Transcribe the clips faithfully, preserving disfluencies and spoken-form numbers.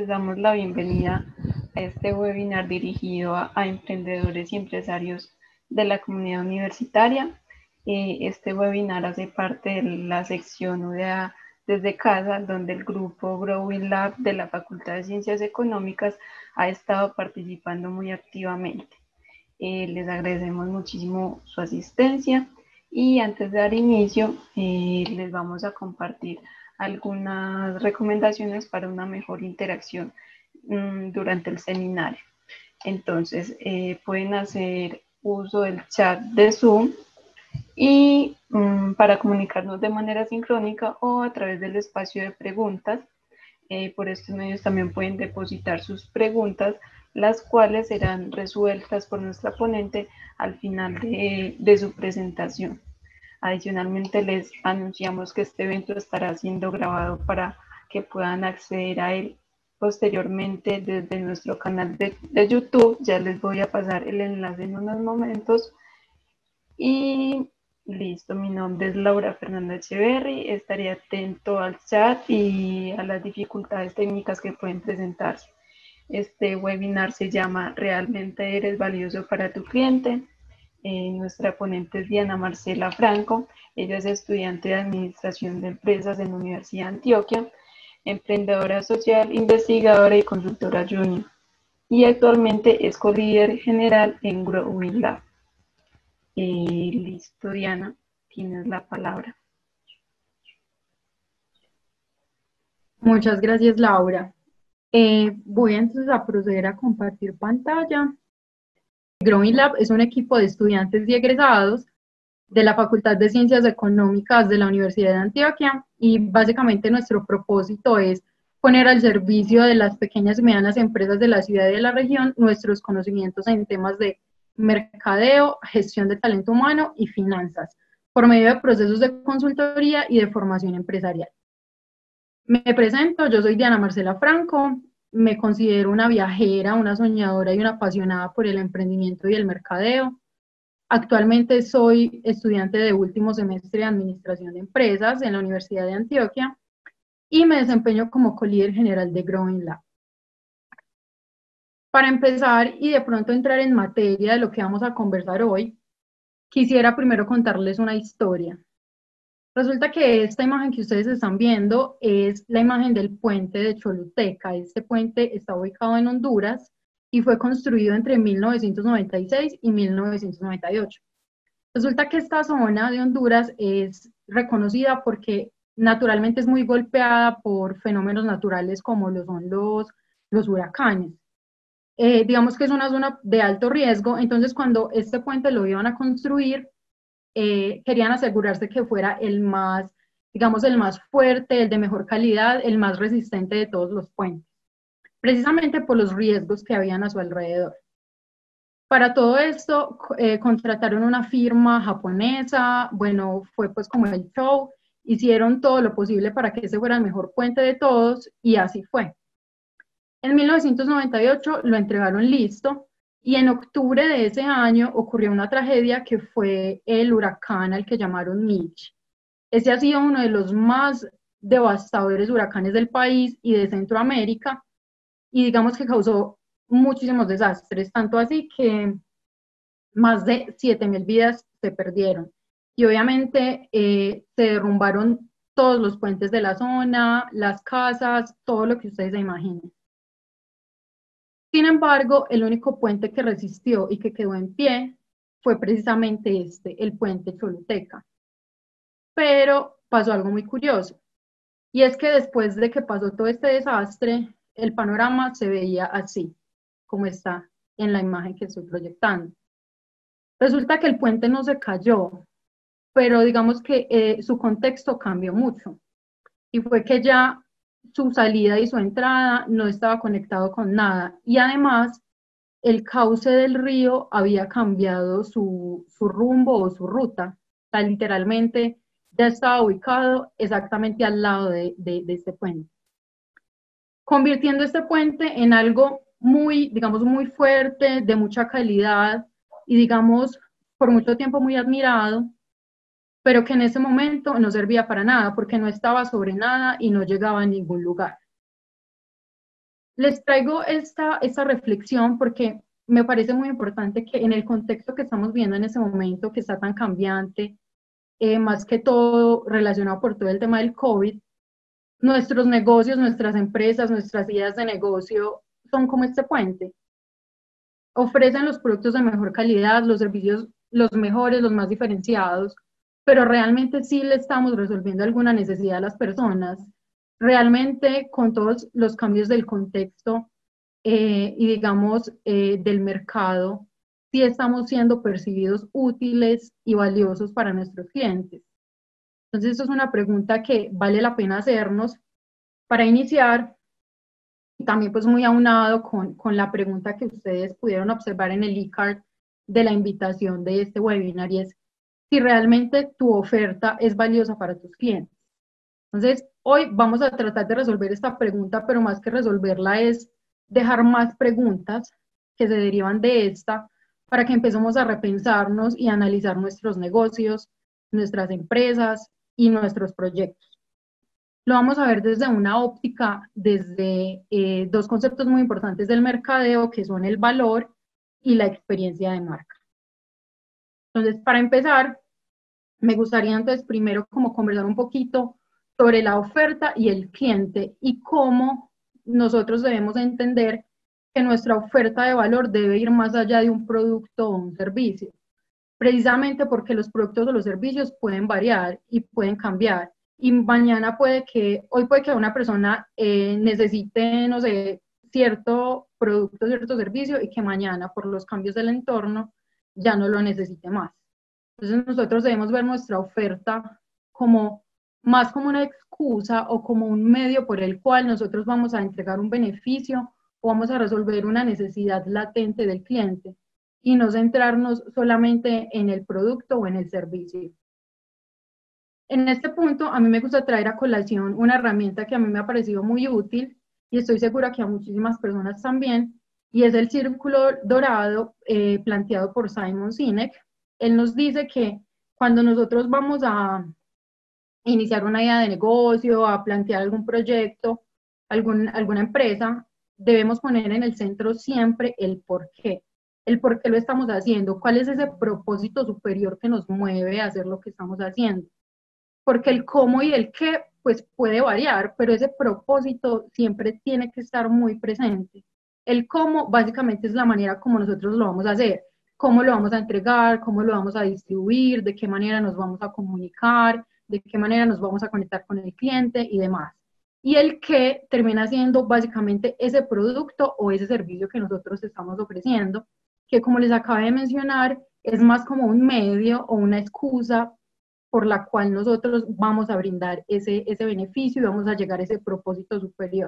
les damos la bienvenida a este webinar dirigido a, a emprendedores y empresarios de la comunidad universitaria. Eh, este webinar hace parte de la sección U D A desde casa, donde el grupo Growing Lab de la Facultad de Ciencias Económicas ha estado participando muy activamente. Eh, les agradecemos muchísimo su asistencia y antes de dar inicio eh, les vamos a compartir algunas recomendaciones para una mejor interacción mmm, durante el seminario. Entonces eh, pueden hacer uso del chat de Zoom y mmm, para comunicarnos de manera sincrónica o a través del espacio de preguntas. Eh, por estos medios también pueden depositar sus preguntas, las cuales serán resueltas por nuestra ponente al final de, de su presentación. Adicionalmente, les anunciamos que este evento estará siendo grabado para que puedan acceder a él posteriormente desde nuestro canal de, de YouTube. Ya les voy a pasar el enlace en unos momentos. Y listo, mi nombre es Laura Fernanda Echeverry, estaré atento al chat y a las dificultades técnicas que pueden presentarse. Este webinar se llama ¿Realmente eres valioso para tu cliente? Eh, nuestra ponente es Diana Marcela Franco, ella es estudiante de Administración de Empresas en la Universidad de Antioquia, emprendedora social, investigadora y consultora junior, y actualmente es co-líder general en Growing Lab. Eh, listo, Diana, tienes la palabra. Muchas gracias, Laura. Eh, voy entonces a proceder a compartir pantalla. Growing Lab es un equipo de estudiantes y egresados de la Facultad de Ciencias Económicas de la Universidad de Antioquia y básicamente nuestro propósito es poner al servicio de las pequeñas y medianas empresas de la ciudad y de la región nuestros conocimientos en temas de mercadeo, gestión de talento humano y finanzas, por medio de procesos de consultoría y de formación empresarial. Me presento, yo soy Diana Marcela Franco, me considero una viajera, una soñadora y una apasionada por el emprendimiento y el mercadeo. Actualmente soy estudiante de último semestre de Administración de Empresas en la Universidad de Antioquia y me desempeño como co-líder general de Growing Lab. Para empezar y de pronto entrar en materia de lo que vamos a conversar hoy, quisiera primero contarles una historia. Resulta que esta imagen que ustedes están viendo es la imagen del puente de Choluteca. Este puente está ubicado en Honduras y fue construido entre mil novecientos noventa y seis y mil novecientos noventa y ocho. Resulta que esta zona de Honduras es reconocida porque naturalmente es muy golpeada por fenómenos naturales como lo son los, los huracanes. Eh, digamos que es una zona de alto riesgo, entonces cuando este puente lo iban a construir, eh, querían asegurarse que fuera el más, digamos, el más fuerte, el de mejor calidad, el más resistente de todos los puentes, precisamente por los riesgos que habían a su alrededor. Para todo esto, eh, contrataron una firma japonesa, bueno, fue pues como el show, hicieron todo lo posible para que ese fuera el mejor puente de todos, y así fue. En mil novecientos noventa y ocho lo entregaron listo, y en octubre de ese año ocurrió una tragedia que fue el huracán al que llamaron Mitch. Ese ha sido uno de los más devastadores huracanes del país y de Centroamérica, y digamos que causó muchísimos desastres, tanto así que más de siete mil vidas se perdieron. Y obviamente eh, se derrumbaron todos los puentes de la zona, las casas, todo lo que ustedes se imaginen. Sin embargo, el único puente que resistió y que quedó en pie fue precisamente este, el puente Choluteca. Pero pasó algo muy curioso, y es que después de que pasó todo este desastre, el panorama se veía así, como está en la imagen que estoy proyectando. Resulta que el puente no se cayó, pero digamos que eh, su contexto cambió mucho, y fue que ya su salida y su entrada no estaba conectado con nada, y además el cauce del río había cambiado su, su rumbo o su ruta, o sea, literalmente ya estaba ubicado exactamente al lado de, de, de este puente, convirtiendo este puente en algo muy, digamos, muy fuerte, de mucha calidad y, digamos, por mucho tiempo muy admirado, pero que en ese momento no servía para nada porque no estaba sobre nada y no llegaba a ningún lugar. Les traigo esta, esta reflexión porque me parece muy importante que en el contexto que estamos viendo en ese momento, que está tan cambiante, eh, más que todo relacionado por todo el tema del COVID, nuestros negocios, nuestras empresas, nuestras ideas de negocio son como este puente. Ofrecen los productos de mejor calidad, los servicios los mejores, los más diferenciados, pero realmente sí le estamos resolviendo alguna necesidad a las personas. Realmente con todos los cambios del contexto eh, y digamos eh, del mercado, sí estamos siendo percibidos útiles y valiosos para nuestros clientes. Entonces, esto es una pregunta que vale la pena hacernos para iniciar, y también pues muy aunado con, con la pregunta que ustedes pudieron observar en el e-card de la invitación de este webinar, y es si realmente tu oferta es valiosa para tus clientes. Entonces, hoy vamos a tratar de resolver esta pregunta, pero más que resolverla es dejar más preguntas que se derivan de esta para que empecemos a repensarnos y analizar nuestros negocios, nuestras empresas y nuestros proyectos. Lo vamos a ver desde una óptica, desde eh, dos conceptos muy importantes del mercadeo, que son el valor y la experiencia de marca. Entonces, para empezar, me gustaría entonces primero como conversar un poquito sobre la oferta y el cliente y cómo nosotros debemos entender que nuestra oferta de valor debe ir más allá de un producto o un servicio, precisamente porque los productos o los servicios pueden variar y pueden cambiar. Y mañana puede que, hoy puede que una persona eh, necesite, no sé, cierto producto, cierto servicio, y que mañana por los cambios del entorno ya no lo necesite más. Entonces nosotros debemos ver nuestra oferta como más como una excusa o como un medio por el cual nosotros vamos a entregar un beneficio o vamos a resolver una necesidad latente del cliente, y no centrarnos solamente en el producto o en el servicio. En este punto, a mí me gusta traer a colación una herramienta que a mí me ha parecido muy útil, y estoy segura que a muchísimas personas también, y es el círculo dorado eh, planteado por Simon Sinek. Él nos dice que cuando nosotros vamos a iniciar una idea de negocio, a plantear algún proyecto, algún, alguna empresa, debemos poner en el centro siempre el por qué. El por qué lo estamos haciendo, cuál es ese propósito superior que nos mueve a hacer lo que estamos haciendo. Porque el cómo y el qué, pues puede variar, pero ese propósito siempre tiene que estar muy presente. El cómo básicamente es la manera como nosotros lo vamos a hacer, cómo lo vamos a entregar, cómo lo vamos a distribuir, de qué manera nos vamos a comunicar, de qué manera nos vamos a conectar con el cliente y demás. Y el qué termina siendo básicamente ese producto o ese servicio que nosotros estamos ofreciendo, que como les acabé de mencionar, es más como un medio o una excusa por la cual nosotros vamos a brindar ese, ese beneficio y vamos a llegar a ese propósito superior.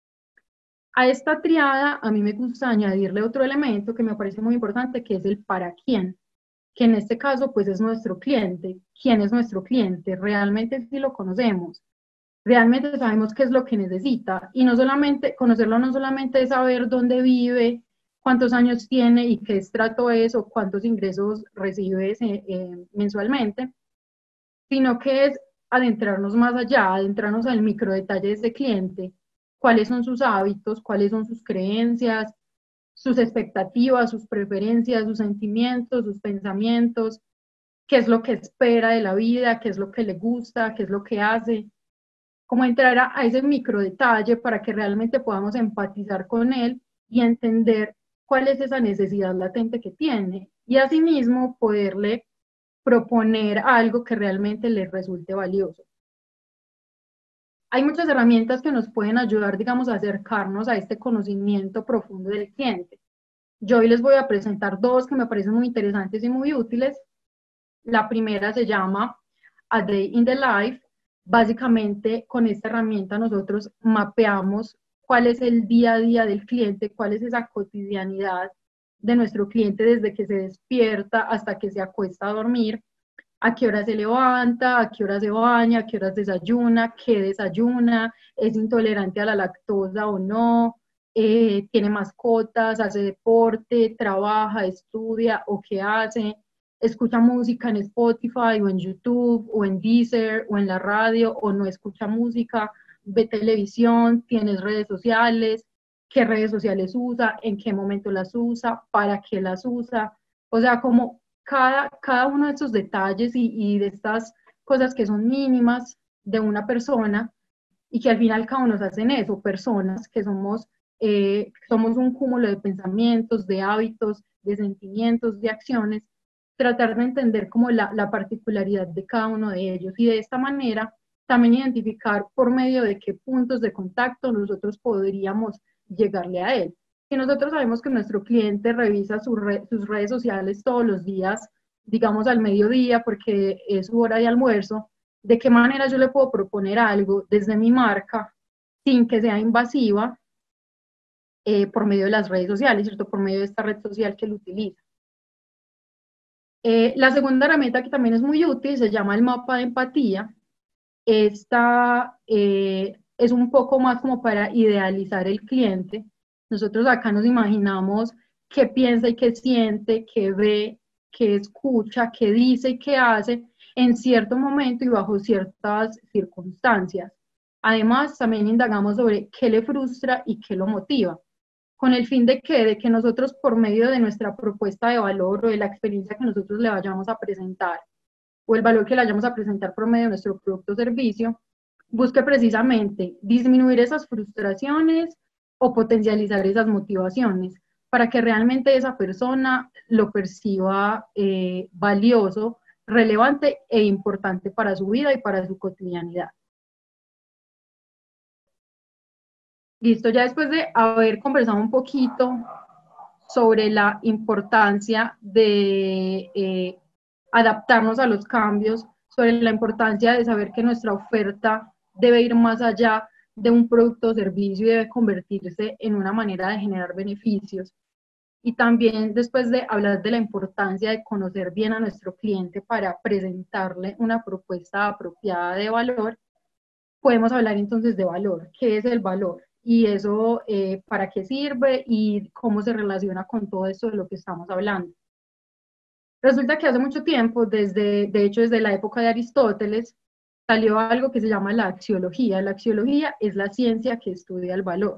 A esta triada a mí me gusta añadirle otro elemento que me parece muy importante, que es el para quién, que en este caso pues es nuestro cliente. ¿Quién es nuestro cliente? Realmente sí lo conocemos, realmente sabemos qué es lo que necesita, y no solamente, conocerlo no solamente es saber dónde vive, cuántos años tiene y qué estrato es o cuántos ingresos recibe eh, eh, mensualmente, sino que es adentrarnos más allá, adentrarnos al micro detalle de ese cliente, cuáles son sus hábitos, cuáles son sus creencias, sus expectativas, sus preferencias, sus sentimientos, sus pensamientos, qué es lo que espera de la vida, qué es lo que le gusta, qué es lo que hace, como entrar a, a ese micro detalle para que realmente podamos empatizar con él y entender cuál es esa necesidad latente que tiene, y asimismo poderle proponer algo que realmente les resulte valioso. Hay muchas herramientas que nos pueden ayudar, digamos, a acercarnos a este conocimiento profundo del cliente. Yo hoy les voy a presentar dos que me parecen muy interesantes y muy útiles. La primera se llama A Day in the Life. Básicamente, con esta herramienta nosotros mapeamos cuál es el día a día del cliente, cuál es esa cotidianidad de nuestro cliente desde que se despierta hasta que se acuesta a dormir, a qué hora se levanta, a qué hora se baña, a qué horas desayuna, qué desayuna, es intolerante a la lactosa o no, eh, tiene mascotas, hace deporte, trabaja, estudia o qué hace, escucha música en Spotify o en YouTube o en Deezer o en la radio o no escucha música, ve televisión, tienes redes sociales, qué redes sociales usa, en qué momento las usa, para qué las usa, o sea, como cada, cada uno de estos detalles y, y de estas cosas que son mínimas de una persona y que al final cada uno nos hacen eso, personas que somos, eh, somos un cúmulo de pensamientos, de hábitos, de sentimientos, de acciones, tratar de entender como la, la particularidad de cada uno de ellos y de esta manera también identificar por medio de qué puntos de contacto nosotros podríamos llegarle a él. Si nosotros sabemos que nuestro cliente revisa sus, re sus redes sociales todos los días, digamos al mediodía porque es su hora de almuerzo, ¿de qué manera yo le puedo proponer algo desde mi marca sin que sea invasiva eh, por medio de las redes sociales, ¿cierto? Por medio de esta red social que él utiliza. Eh, la segunda herramienta que también es muy útil se llama el mapa de empatía. Esta eh, es un poco más como para idealizar el cliente. Nosotros acá nos imaginamos qué piensa y qué siente, qué ve, qué escucha, qué dice y qué hace en cierto momento y bajo ciertas circunstancias. Además, también indagamos sobre qué le frustra y qué lo motiva, con el fin de que, de que nosotros por medio de nuestra propuesta de valor o de la experiencia que nosotros le vayamos a presentar, o el valor que le vayamos a presentar por medio de nuestro producto o servicio, busque precisamente disminuir esas frustraciones o potencializar esas motivaciones para que realmente esa persona lo perciba eh, valioso, relevante e importante para su vida y para su cotidianidad. Listo, ya después de haber conversado un poquito sobre la importancia de eh, adaptarnos a los cambios, sobre la importancia de saber que nuestra oferta debe ir más allá de un producto o servicio y debe convertirse en una manera de generar beneficios. Y también después de hablar de la importancia de conocer bien a nuestro cliente para presentarle una propuesta apropiada de valor, podemos hablar entonces de valor. ¿Qué es el valor? Y eso, eh, ¿para qué sirve? Y cómo se relaciona con todo esto de lo que estamos hablando. Resulta que hace mucho tiempo, desde, de hecho desde la época de Aristóteles, salió algo que se llama la axiología. La axiología es la ciencia que estudia el valor.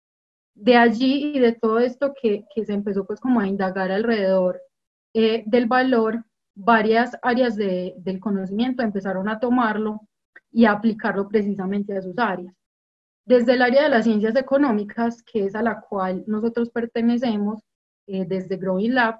De allí y de todo esto que, que se empezó pues como a indagar alrededor eh, del valor, varias áreas de, del conocimiento empezaron a tomarlo y a aplicarlo precisamente a sus áreas. Desde el área de las ciencias económicas, que es a la cual nosotros pertenecemos, eh, desde Growing Lab,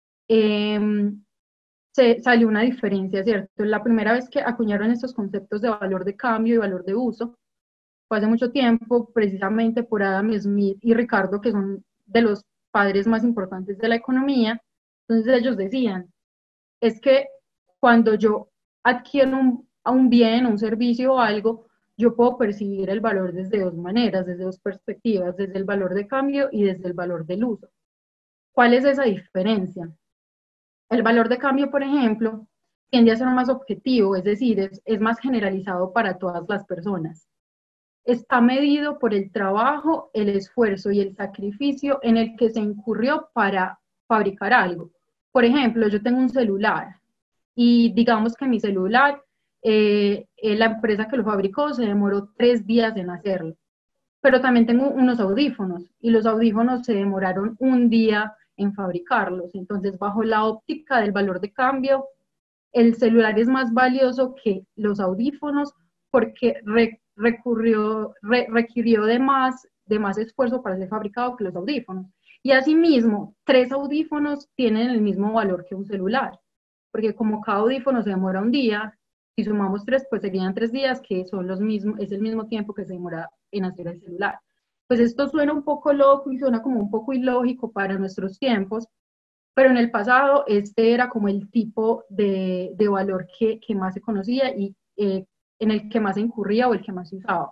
eh, se salió una diferencia, ¿cierto? La primera vez que acuñaron estos conceptos de valor de cambio y valor de uso fue hace mucho tiempo, precisamente por Adam Smith y Ricardo, que son de los padres más importantes de la economía. Entonces ellos decían, es que cuando yo adquiero un, un bien, un servicio o algo, yo puedo percibir el valor desde dos maneras, desde dos perspectivas, desde el valor de cambio y desde el valor del uso. ¿Cuál es esa diferencia? El valor de cambio, por ejemplo, tiende a ser más objetivo, es decir, es, es más generalizado para todas las personas. Está medido por el trabajo, el esfuerzo y el sacrificio en el que se incurrió para fabricar algo. Por ejemplo, yo tengo un celular y digamos que mi celular, eh, la empresa que lo fabricó se demoró tres días en hacerlo. Pero también tengo unos audífonos y los audífonos se demoraron un día en fabricarlos. Entonces, bajo la óptica del valor de cambio, el celular es más valioso que los audífonos porque re, recurrió, re, requirió de más, de más esfuerzo para ser fabricado que los audífonos. Y asimismo, tres audífonos tienen el mismo valor que un celular, porque como cada audífono se demora un día, si sumamos tres, pues serían tres días, que son los mismos, es el mismo tiempo que se demora en hacer el celular. Pues esto suena un poco loco y suena como un poco ilógico para nuestros tiempos, pero en el pasado este era como el tipo de, de valor que, que, más se conocía y eh, en el que más se incurría o el que más se usaba.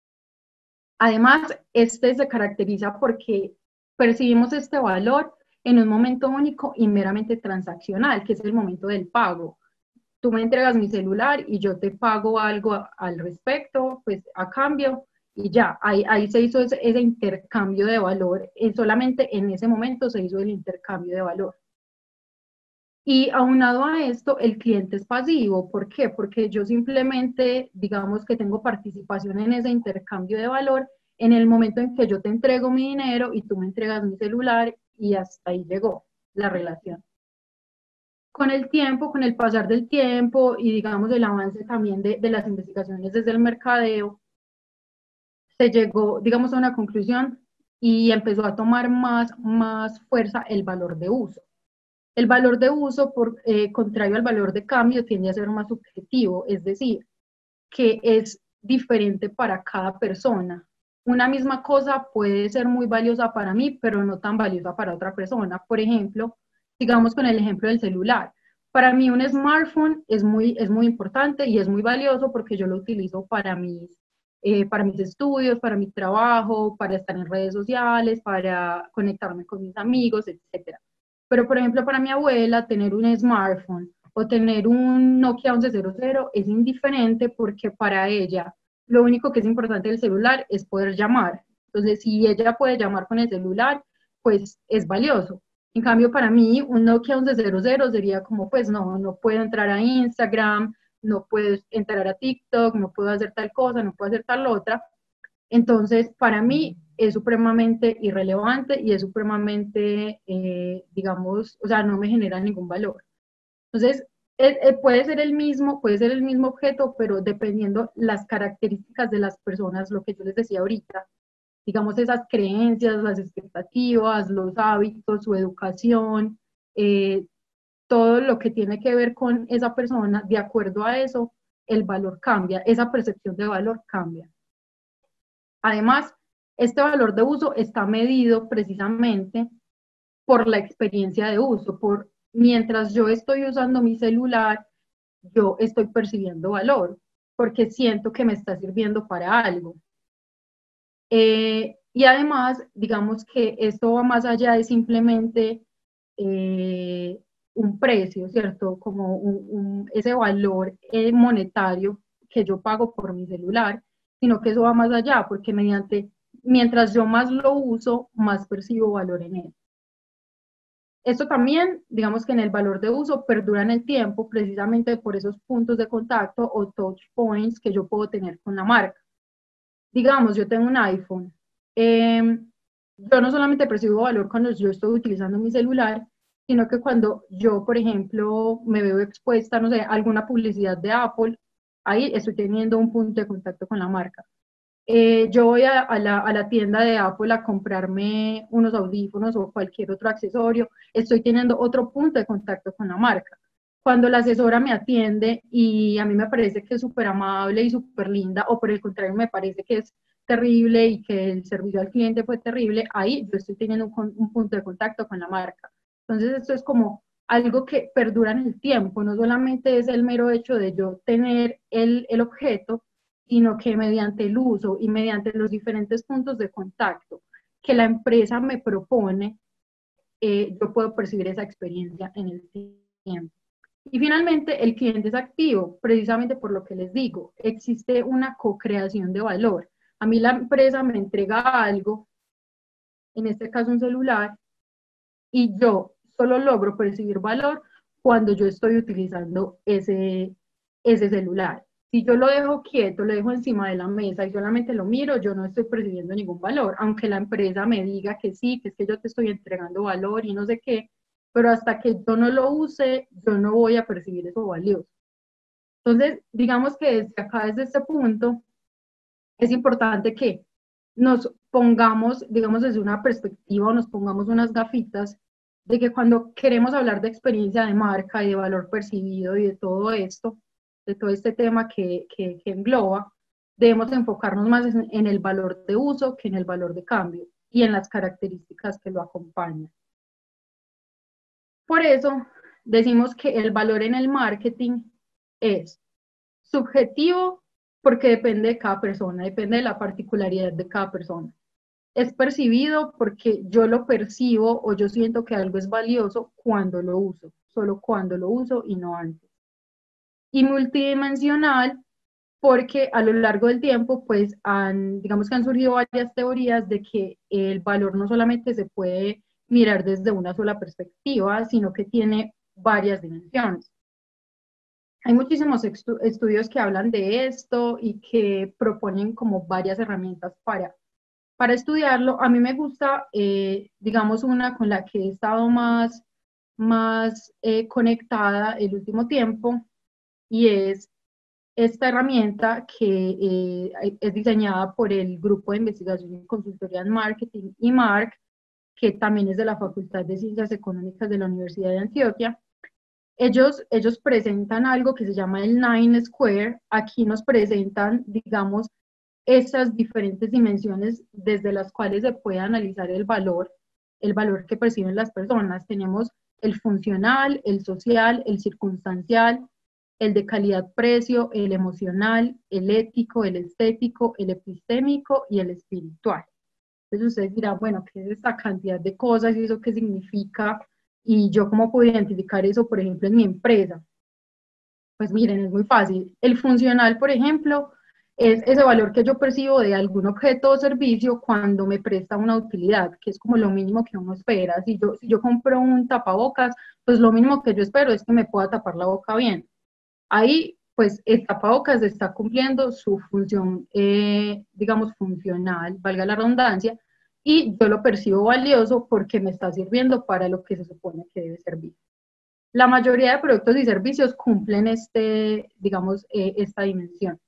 Además, este se caracteriza porque percibimos este valor en un momento único y meramente transaccional, que es el momento del pago. Tú me entregas mi celular y yo te pago algo a, al respecto, pues a cambio, y ya, ahí, ahí se hizo ese, ese intercambio de valor, y solamente en ese momento se hizo el intercambio de valor. Y aunado a esto, el cliente es pasivo. ¿Por qué? Porque yo simplemente, digamos que tengo participación en ese intercambio de valor en el momento en que yo te entrego mi dinero y tú me entregas mi celular, y hasta ahí llegó la relación. Con el tiempo, con el pasar del tiempo y digamos el avance también de, de las investigaciones desde el mercadeo, se llegó, digamos, a una conclusión y empezó a tomar más, más fuerza el valor de uso. El valor de uso, por, eh, contrario al valor de cambio, tiende a ser más subjetivo, es decir, que es diferente para cada persona. Una misma cosa puede ser muy valiosa para mí, pero no tan valiosa para otra persona. Por ejemplo, sigamos con el ejemplo del celular. Para mí un smartphone es muy, es muy importante y es muy valioso porque yo lo utilizo para mis, eh, para mis estudios, para mi trabajo, para estar en redes sociales, para conectarme con mis amigos, etcétera. Pero, por ejemplo, para mi abuela, tener un smartphone o tener un Nokia once cero cero es indiferente porque para ella lo único que es importante del celular es poder llamar. Entonces, si ella puede llamar con el celular, pues es valioso. En cambio, para mí, un Nokia once cero cero sería como, pues no, no puedo entrar a Instagram, no puedo entrar a TikTok, no puedo hacer tal cosa, no puedo hacer tal otra. Entonces, para mí es supremamente irrelevante y es supremamente, eh, digamos, o sea, no me genera ningún valor. Entonces, eh, eh, puede ser el mismo, puede ser el mismo objeto, pero dependiendo las características de las personas, lo que yo les decía ahorita, digamos esas creencias, las expectativas, los hábitos, su educación, eh, todo lo que tiene que ver con esa persona, de acuerdo a eso, el valor cambia, esa percepción de valor cambia. Además, este valor de uso está medido precisamente por la experiencia de uso, por mientras yo estoy usando mi celular, yo estoy percibiendo valor, porque siento que me está sirviendo para algo. Eh, y además, digamos que esto va más allá de simplemente eh, un precio, ¿cierto? Como un, un, ese valor eh, monetario que yo pago por mi celular, sino que eso va más allá, porque mediante, mientras yo más lo uso, más percibo valor en él. Esto también, digamos que en el valor de uso, perdura en el tiempo precisamente por esos puntos de contacto o touch points que yo puedo tener con la marca. Digamos, yo tengo un iPhone. Eh, yo no solamente percibo valor cuando yo estoy utilizando mi celular, sino que cuando yo, por ejemplo, me veo expuesta, no sé, a alguna publicidad de Apple, ahí estoy teniendo un punto de contacto con la marca. Eh, yo voy a, a, la, a la tienda de Apple a comprarme unos audífonos o cualquier otro accesorio, estoy teniendo otro punto de contacto con la marca. Cuando la asesora me atiende y a mí me parece que es súper amable y súper linda, o por el contrario me parece que es terrible y que el servicio al cliente fue terrible, ahí yo estoy teniendo un, un punto de contacto con la marca. Entonces esto es como algo que perdura en el tiempo, no solamente es el mero hecho de yo tener el, el objeto, sino que mediante el uso y mediante los diferentes puntos de contacto que la empresa me propone, eh, yo puedo percibir esa experiencia en el tiempo. Y finalmente, el cliente es activo, precisamente por lo que les digo, existe una co-creación de valor. A mí la empresa me entrega algo, en este caso un celular, y yo solo logro percibir valor cuando yo estoy utilizando ese, ese celular. Si yo lo dejo quieto, lo dejo encima de la mesa y solamente lo miro, yo no estoy percibiendo ningún valor, aunque la empresa me diga que sí, que es que yo te estoy entregando valor y no sé qué, pero hasta que yo no lo use, yo no voy a percibir eso valioso. Entonces, digamos que desde acá, desde este punto, es importante que nos pongamos, digamos, desde una perspectiva o nos pongamos unas gafitas de que cuando queremos hablar de experiencia de marca y de valor percibido y de todo esto, de todo este tema que, que, que engloba, debemos enfocarnos más en, en el valor de uso que en el valor de cambio y en las características que lo acompañan. Por eso decimos que el valor en el marketing es subjetivo porque depende de cada persona, depende de la particularidad de cada persona. Es percibido porque yo lo percibo o yo siento que algo es valioso cuando lo uso, solo cuando lo uso y no antes. Y multidimensional porque a lo largo del tiempo, pues, han, digamos que han surgido varias teorías de que el valor no solamente se puede mirar desde una sola perspectiva, sino que tiene varias dimensiones. Hay muchísimos estudios que hablan de esto y que proponen como varias herramientas para Para estudiarlo, a mí me gusta, eh, digamos, una con la que he estado más, más eh, conectada el último tiempo, y es esta herramienta que eh, es diseñada por el Grupo de Investigación y Consultoría en Marketing, I M A R C, que también es de la Facultad de Ciencias Económicas de la Universidad de Antioquia. Ellos, ellos presentan algo que se llama el Nine Square. Aquí nos presentan, digamos, esas diferentes dimensiones desde las cuales se puede analizar el valor, el valor que perciben las personas. Tenemos el funcional, el social, el circunstancial, el de calidad-precio, el emocional, el ético, el estético, el epistémico y el espiritual. Entonces ustedes dirán, bueno, ¿qué es esta cantidad de cosas y eso qué significa? Y yo cómo puedo identificar eso, por ejemplo, en mi empresa. Pues miren, es muy fácil. El funcional, por ejemplo, es ese valor que yo percibo de algún objeto o servicio cuando me presta una utilidad, que es como lo mínimo que uno espera. Si yo, si yo compro un tapabocas, pues lo mínimo que yo espero es que me pueda tapar la boca bien. Ahí, pues, el tapabocas está cumpliendo su función, eh, digamos, funcional, valga la redundancia, y yo lo percibo valioso porque me está sirviendo para lo que se supone que debe servir. La mayoría de productos y servicios cumplen este, digamos, eh, esta dimensión.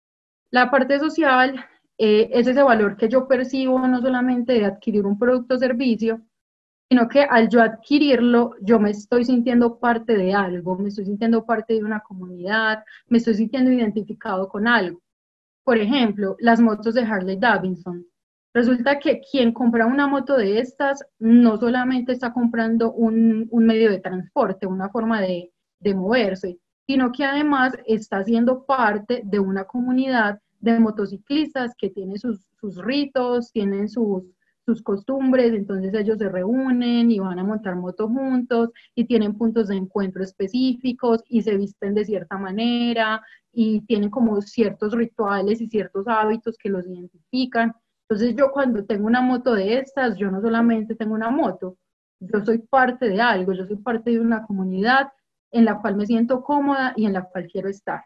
La parte social eh, es ese valor que yo percibo no solamente de adquirir un producto o servicio, sino que al yo adquirirlo, yo me estoy sintiendo parte de algo, me estoy sintiendo parte de una comunidad, me estoy sintiendo identificado con algo. Por ejemplo, las motos de Harley Davidson. Resulta que quien compra una moto de estas no solamente está comprando un, un medio de transporte, una forma de, de moverse, sino que además está siendo parte de una comunidad de motociclistas que tiene sus, sus ritos, tienen sus, sus costumbres, entonces ellos se reúnen y van a montar moto juntos y tienen puntos de encuentro específicos y se visten de cierta manera y tienen como ciertos rituales y ciertos hábitos que los identifican. Entonces yo cuando tengo una moto de estas, yo no solamente tengo una moto, yo soy parte de algo, yo soy parte de una comunidad en la cual me siento cómoda y en la cual quiero estar.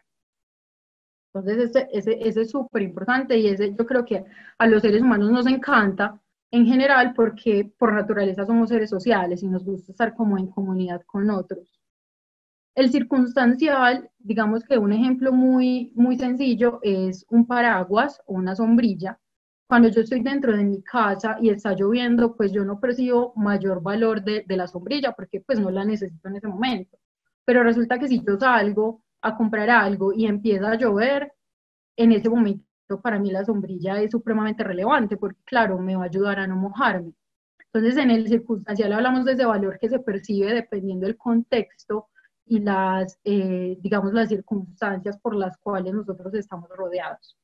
Entonces ese, ese, ese es súper importante y ese yo creo que a los seres humanos nos encanta en general porque por naturaleza somos seres sociales y nos gusta estar como en comunidad con otros. El circunstancial, digamos que un ejemplo muy, muy sencillo es un paraguas o una sombrilla. Cuando yo estoy dentro de mi casa y está lloviendo, pues yo no percibo mayor valor de, de la sombrilla porque pues no la necesito en ese momento. Pero resulta que si yo salgo a comprar algo y empieza a llover, en ese momento para mí la sombrilla es supremamente relevante porque claro, me va a ayudar a no mojarme. Entonces en el circunstancial hablamos de ese valor que se percibe dependiendo del contexto y las, eh, digamos, las circunstancias por las cuales nosotros estamos rodeados.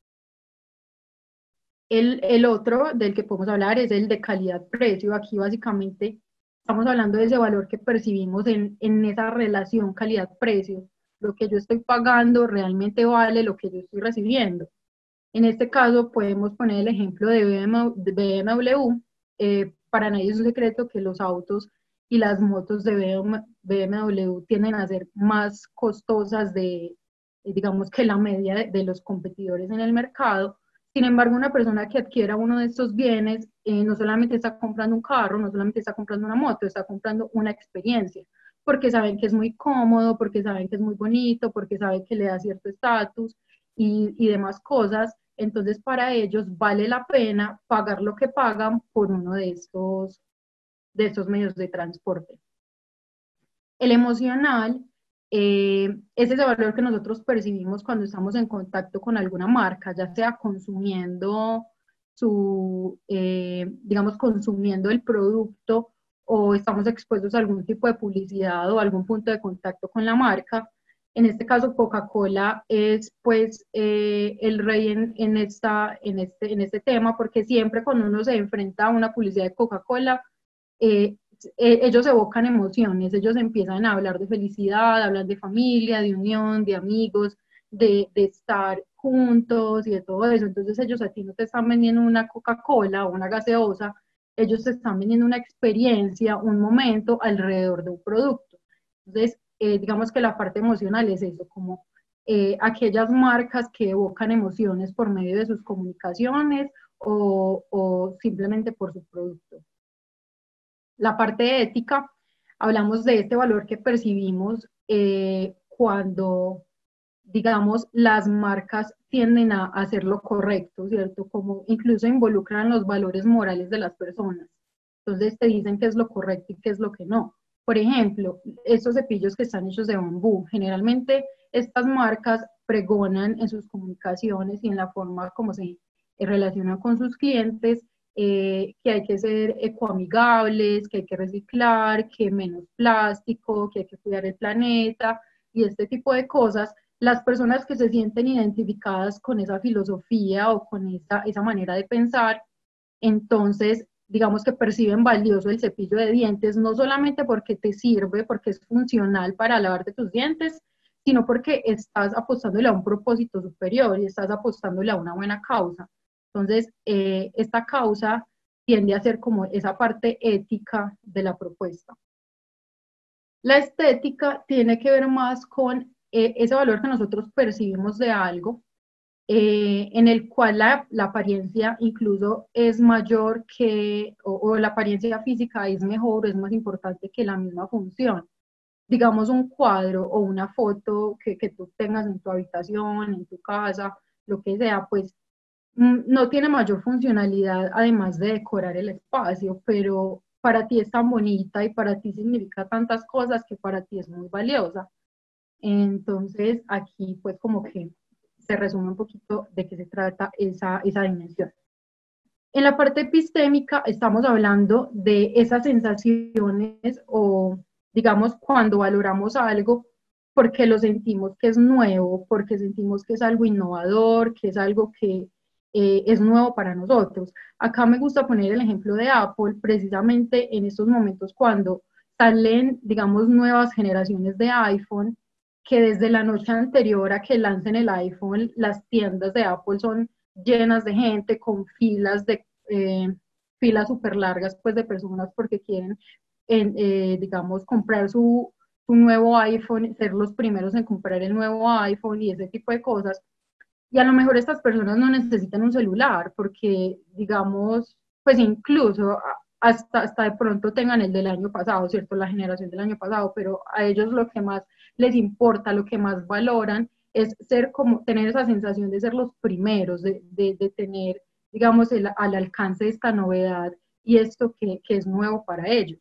El, el otro del que podemos hablar es el de calidad-precio. Aquí básicamente estamos hablando de ese valor que percibimos en, en esa relación calidad-precio. Lo que yo estoy pagando realmente vale lo que yo estoy recibiendo. En este caso podemos poner el ejemplo de B M W. Eh, para nadie es un secreto que los autos y las motos de B M W tienden a ser más costosas de, digamos, que la media de, de los competidores en el mercado. Sin embargo, una persona que adquiera uno de estos bienes eh, no solamente está comprando un carro, no solamente está comprando una moto, está comprando una experiencia, porque saben que es muy cómodo, porque saben que es muy bonito, porque saben que le da cierto estatus y, y demás cosas. Entonces, para ellos vale la pena pagar lo que pagan por uno de estos, de estos medios de transporte. El emocional eh, es ese valor que nosotros percibimos cuando estamos en contacto con alguna marca, ya sea consumiendo su, eh, digamos, consumiendo el producto o estamos expuestos a algún tipo de publicidad o algún punto de contacto con la marca. En este caso, Coca-Cola es pues eh, el rey en, en, esta, en, este, en este tema, porque siempre cuando uno se enfrenta a una publicidad de Coca-Cola, eh, eh, ellos evocan emociones, ellos empiezan a hablar de felicidad, hablan de familia, de unión, de amigos, de, de estar juntos y de todo eso. Entonces ellos a ti no te están vendiendo una Coca-Cola o una gaseosa, ellos te están vendiendo una experiencia, un momento alrededor de un producto. Entonces, eh, digamos que la parte emocional es eso, como eh, aquellas marcas que evocan emociones por medio de sus comunicaciones o, o simplemente por su producto. La parte ética, hablamos de este valor que percibimos eh, cuando, digamos, las marcas tienden a hacer lo correcto, ¿cierto? Como incluso involucran los valores morales de las personas. Entonces te dicen qué es lo correcto y qué es lo que no. Por ejemplo, estos cepillos que están hechos de bambú, generalmente estas marcas pregonan en sus comunicaciones y en la forma como se relacionan con sus clientes, eh, que hay que ser ecoamigables, que hay que reciclar, que menos plástico, que hay que cuidar el planeta y este tipo de cosas. Las personas que se sienten identificadas con esa filosofía o con esa, esa manera de pensar, entonces digamos que perciben valioso el cepillo de dientes, no solamente porque te sirve, porque es funcional para lavarte tus dientes, sino porque estás apostándole a un propósito superior y estás apostándole a una buena causa. Entonces, eh, esta causa tiende a ser como esa parte ética de la propuesta. La estética tiene que ver más con eh, ese valor que nosotros percibimos de algo, eh, en el cual la, la, apariencia incluso es mayor que, o, o la apariencia física es mejor, es más importante que la misma función. Digamos un cuadro o una foto que, que tú tengas en tu habitación, en tu casa, lo que sea, pues no tiene mayor funcionalidad además de decorar el espacio, pero para ti es tan bonita y para ti significa tantas cosas que para ti es muy valiosa. Entonces aquí pues como que se resume un poquito de qué se trata esa, esa dimensión. En la parte epistémica estamos hablando de esas sensaciones o digamos cuando valoramos algo porque lo sentimos que es nuevo, porque sentimos que es algo innovador, que es algo que eh, es nuevo para nosotros. Acá me gusta poner el ejemplo de Apple, precisamente en estos momentos cuando salen, digamos, nuevas generaciones de iPhone, que desde la noche anterior a que lancen el iPhone, las tiendas de Apple son llenas de gente, con filas de eh, filas súper largas pues de personas porque quieren, en, eh, digamos, comprar su, su nuevo iPhone, ser los primeros en comprar el nuevo iPhone y ese tipo de cosas. Y a lo mejor estas personas no necesitan un celular porque, digamos, pues incluso hasta, hasta de pronto tengan el del año pasado, ¿cierto? La generación del año pasado, pero a ellos lo que más les importa, lo que más valoran es ser como, tener esa sensación de ser los primeros, de, de, de tener, digamos, el, al alcance de esta novedad y esto que, que es nuevo para ellos.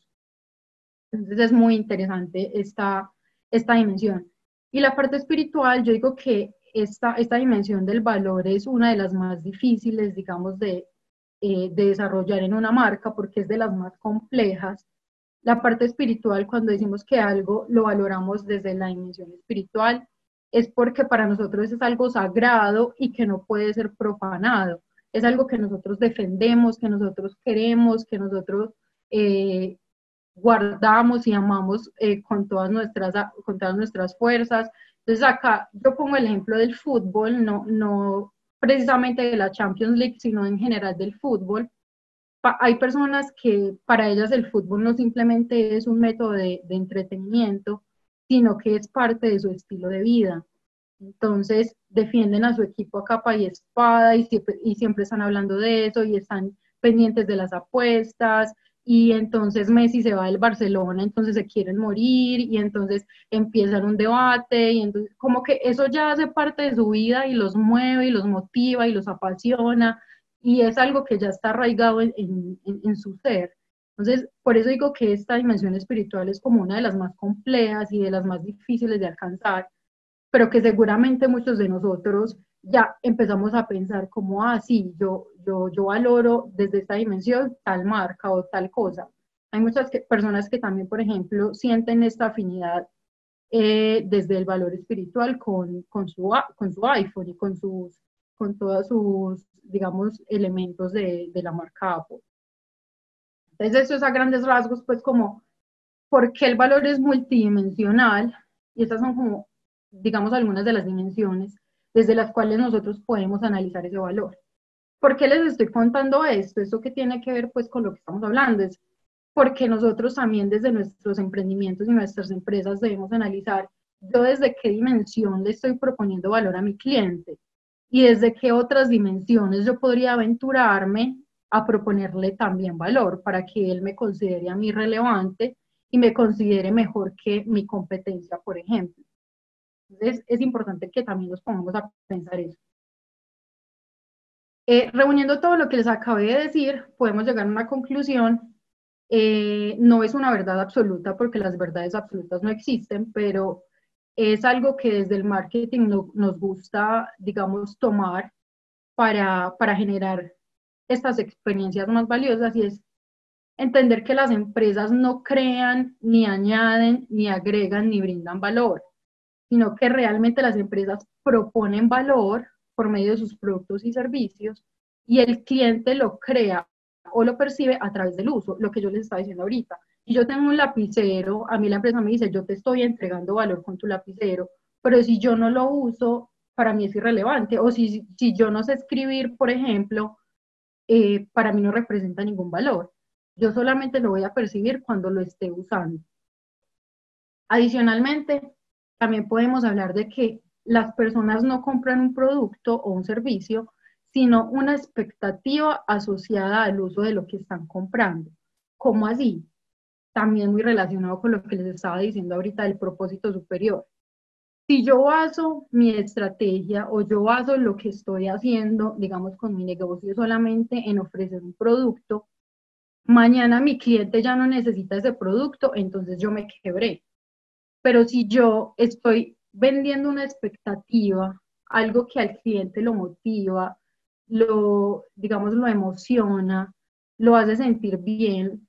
Entonces es muy interesante esta, esta dimensión. Y la parte espiritual, yo digo que esta, esta dimensión del valor es una de las más difíciles, digamos, de, eh, de desarrollar en una marca porque es de las más complejas. La parte espiritual, cuando decimos que algo lo valoramos desde la dimensión espiritual, es porque para nosotros es algo sagrado y que no puede ser profanado. Es algo que nosotros defendemos, que nosotros queremos, que nosotros eh, guardamos y amamos eh, con, todas nuestras, con todas nuestras fuerzas. Entonces acá yo pongo el ejemplo del fútbol, no, no precisamente de la Champions League, sino en general del fútbol. Pa hay personas que para ellas el fútbol no simplemente es un método de, de entretenimiento, sino que es parte de su estilo de vida. Entonces defienden a su equipo a capa y espada y siempre, y siempre están hablando de eso y están pendientes de las apuestas y entonces Messi se va del Barcelona, entonces se quieren morir y entonces empiezan un debate y entonces como que eso ya hace parte de su vida y los mueve y los motiva y los apasiona y es algo que ya está arraigado en, en, en su ser. Entonces, por eso digo que esta dimensión espiritual es como una de las más complejas y de las más difíciles de alcanzar, pero que seguramente muchos de nosotros ya empezamos a pensar como, ah, sí, yo, yo, yo valoro desde esta dimensión tal marca o tal cosa. Hay muchas que, personas que también, por ejemplo, sienten esta afinidad eh, desde el valor espiritual con, con, su, con su iPhone y con, sus, con todos sus, digamos, elementos de, de la marca Apple. Entonces, eso es a grandes rasgos, pues, como, ¿por qué el valor es multidimensional? Y estas son como, digamos, algunas de las dimensiones desde las cuales nosotros podemos analizar ese valor. ¿Por qué les estoy contando esto? Esto que tiene que ver, pues, con lo que estamos hablando, es porque nosotros también desde nuestros emprendimientos y nuestras empresas debemos analizar yo desde qué dimensión le estoy proponiendo valor a mi cliente. y desde qué otras dimensiones yo podría aventurarme a proponerle también valor para que él me considere a mí relevante y me considere mejor que mi competencia, por ejemplo. Entonces, es importante que también nos pongamos a pensar eso. Eh, reuniendo todo lo que les acabé de decir, podemos llegar a una conclusión. Eh, no es una verdad absoluta, porque las verdades absolutas no existen, pero es algo que desde el marketing no, nos gusta, digamos, tomar para, para generar estas experiencias más valiosas, y es entender que las empresas no crean, ni añaden, ni agregan, ni brindan valor, sino que realmente las empresas proponen valor por medio de sus productos y servicios, y el cliente lo crea o lo percibe a través del uso, lo que yo les estaba diciendo ahorita. Si yo tengo un lapicero, a mí la empresa me dice, yo te estoy entregando valor con tu lapicero, pero si yo no lo uso, para mí es irrelevante. O si, si yo no sé escribir, por ejemplo, eh, para mí no representa ningún valor. Yo solamente lo voy a percibir cuando lo esté usando. Adicionalmente, también podemos hablar de que las personas no compran un producto o un servicio, sino una expectativa asociada al uso de lo que están comprando. ¿Cómo así? También muy relacionado con lo que les estaba diciendo ahorita del propósito superior. Si yo baso mi estrategia o yo baso lo que estoy haciendo, digamos, con mi negocio solamente en ofrecer un producto, mañana mi cliente ya no necesita ese producto, entonces yo me quebré. Pero si yo estoy vendiendo una expectativa, algo que al cliente lo motiva, lo, digamos, lo emociona, lo hace sentir bien,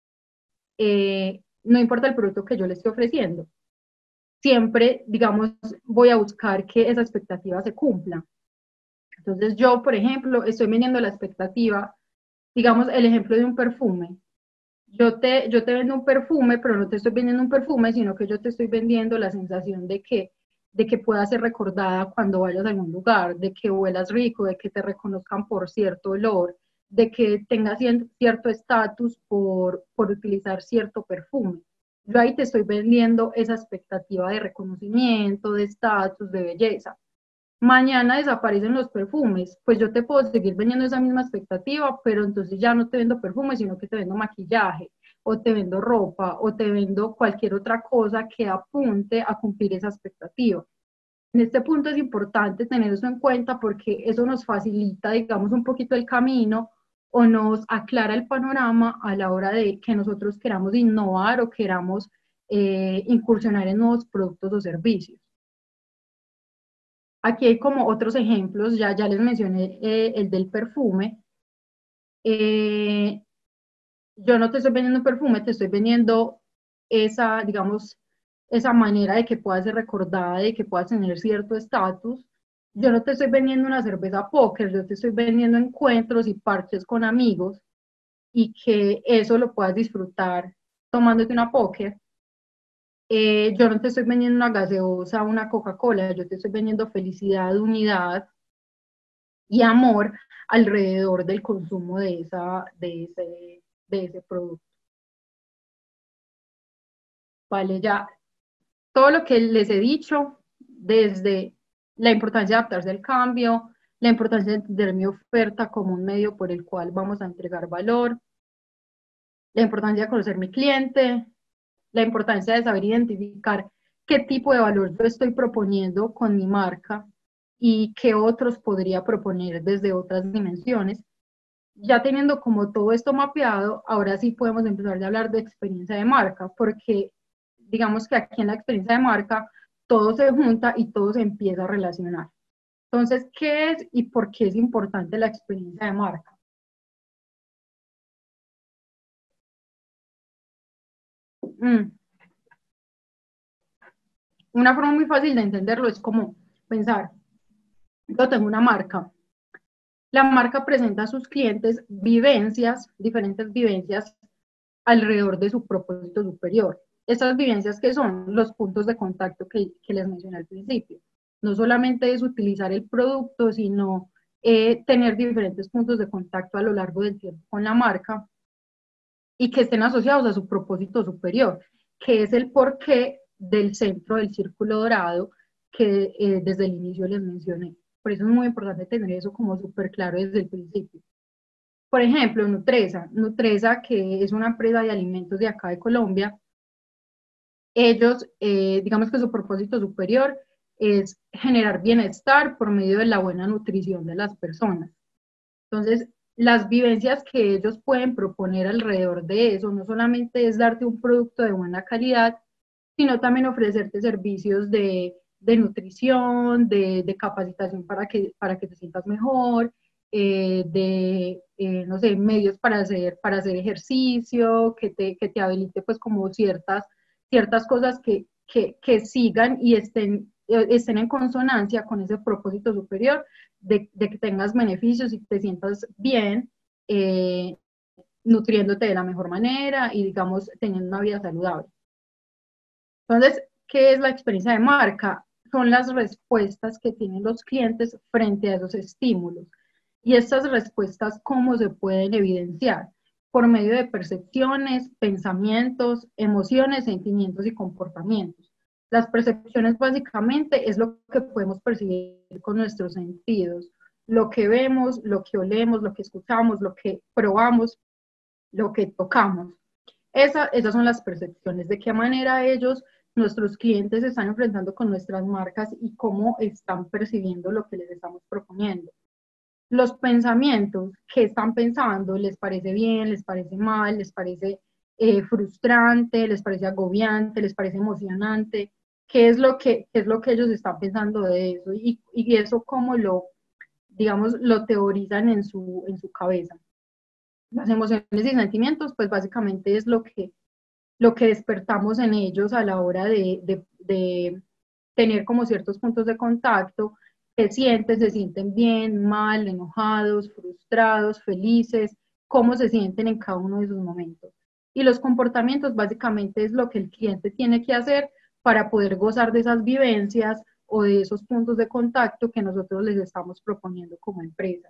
eh, no importa el producto que yo le esté ofreciendo, siempre, digamos, voy a buscar que esa expectativa se cumpla. Entonces yo, por ejemplo, estoy vendiendo la expectativa, digamos, el ejemplo de un perfume. Yo te, yo te vendo un perfume, pero no te estoy vendiendo un perfume, sino que yo te estoy vendiendo la sensación de que, de que puedas ser recordada cuando vayas a algún lugar, de que huelas rico, de que te reconozcan por cierto olor, de que tengas cierto estatus por, por utilizar cierto perfume. Yo ahí te estoy vendiendo esa expectativa de reconocimiento, de estatus, de belleza. Mañana desaparecen los perfumes, pues yo te puedo seguir vendiendo esa misma expectativa, pero entonces ya no te vendo perfumes, sino que te vendo maquillaje, o te vendo ropa, o te vendo cualquier otra cosa que apunte a cumplir esa expectativa. En este punto es importante tener eso en cuenta, porque eso nos facilita, digamos, un poquito el camino, o nos aclara el panorama a la hora de que nosotros queramos innovar o queramos eh, incursionar en nuevos productos o servicios. Aquí hay como otros ejemplos, ya, ya les mencioné eh, el del perfume. Eh, yo no te estoy vendiendo un perfume, te estoy vendiendo esa, digamos, esa manera de que puedas ser recordada, de que puedas tener cierto estatus. Yo no te estoy vendiendo una cerveza póker, yo te estoy vendiendo encuentros y parches con amigos, y que eso lo puedas disfrutar tomándote una póker. Eh, yo no te estoy vendiendo una gaseosa, una Coca-Cola, yo te estoy vendiendo felicidad, unidad y amor alrededor del consumo de, esa, de, ese, de ese producto. Vale, ya todo lo que les he dicho, desde la importancia de adaptarse al cambio, la importancia de entender mi oferta como un medio por el cual vamos a entregar valor, la importancia de conocer mi cliente, la importancia de saber identificar qué tipo de valor yo estoy proponiendo con mi marca y qué otros podría proponer desde otras dimensiones. Ya teniendo como todo esto mapeado, ahora sí podemos empezar a hablar de experiencia de marca, porque digamos que aquí en la experiencia de marca todo se junta y todo se empieza a relacionar. Entonces, ¿qué es y por qué es importante la experiencia de marca? Mm. Una forma muy fácil de entenderlo es como pensar, yo tengo una marca. La marca presenta a sus clientes vivencias, diferentes vivencias alrededor de su propósito superior. Estas vivencias, que son los puntos de contacto que, que les mencioné al principio. No solamente es utilizar el producto, sino eh, tener diferentes puntos de contacto a lo largo del tiempo con la marca y que estén asociados a su propósito superior, que es el porqué del centro del círculo dorado que eh, desde el inicio les mencioné. Por eso es muy importante tener eso como súper claro desde el principio. Por ejemplo, Nutresa, Nutresa, que es una empresa de alimentos de acá de Colombia, ellos, eh, digamos que su propósito superior es generar bienestar por medio de la buena nutrición de las personas. Entonces, las vivencias que ellos pueden proponer alrededor de eso no solamente es darte un producto de buena calidad, sino también ofrecerte servicios de, de nutrición, de, de, capacitación para que, para que te sientas mejor, eh, de, eh, no sé, medios para hacer, para hacer ejercicio, que te, que te habilite pues como ciertas, ciertas cosas que, que, que sigan y estén, estén en consonancia con ese propósito superior de, de que tengas beneficios y te sientas bien, eh, nutriéndote de la mejor manera y digamos teniendo una vida saludable. Entonces, ¿qué es la experiencia de marca? Son las respuestas que tienen los clientes frente a esos estímulos. Y estas respuestas, ¿cómo se pueden evidenciar? Por medio de percepciones, pensamientos, emociones, sentimientos y comportamientos. Las percepciones básicamente es lo que podemos percibir con nuestros sentidos. Lo que vemos, lo que olemos, lo que escuchamos, lo que probamos, lo que tocamos. Esa, esas son las percepciones, de qué manera ellos, nuestros clientes, se están enfrentando con nuestras marcas y cómo están percibiendo lo que les estamos proponiendo. Los pensamientos, ¿qué están pensando? ¿Les parece bien? ¿Les parece mal? ¿Les parece eh, frustrante? ¿Les parece agobiante? ¿Les parece emocionante? ¿Qué es lo que, qué es lo que ellos están pensando de eso? Y, y eso cómo lo, digamos, lo teorizan en su, en su cabeza. Las emociones y sentimientos, pues básicamente es lo que, lo que despertamos en ellos a la hora de, de, de tener como ciertos puntos de contacto, que sienten, se sienten bien, mal, enojados, frustrados, felices, cómo se sienten en cada uno de esos momentos. Y los comportamientos básicamente es lo que el cliente tiene que hacer para poder gozar de esas vivencias o de esos puntos de contacto que nosotros les estamos proponiendo como empresa.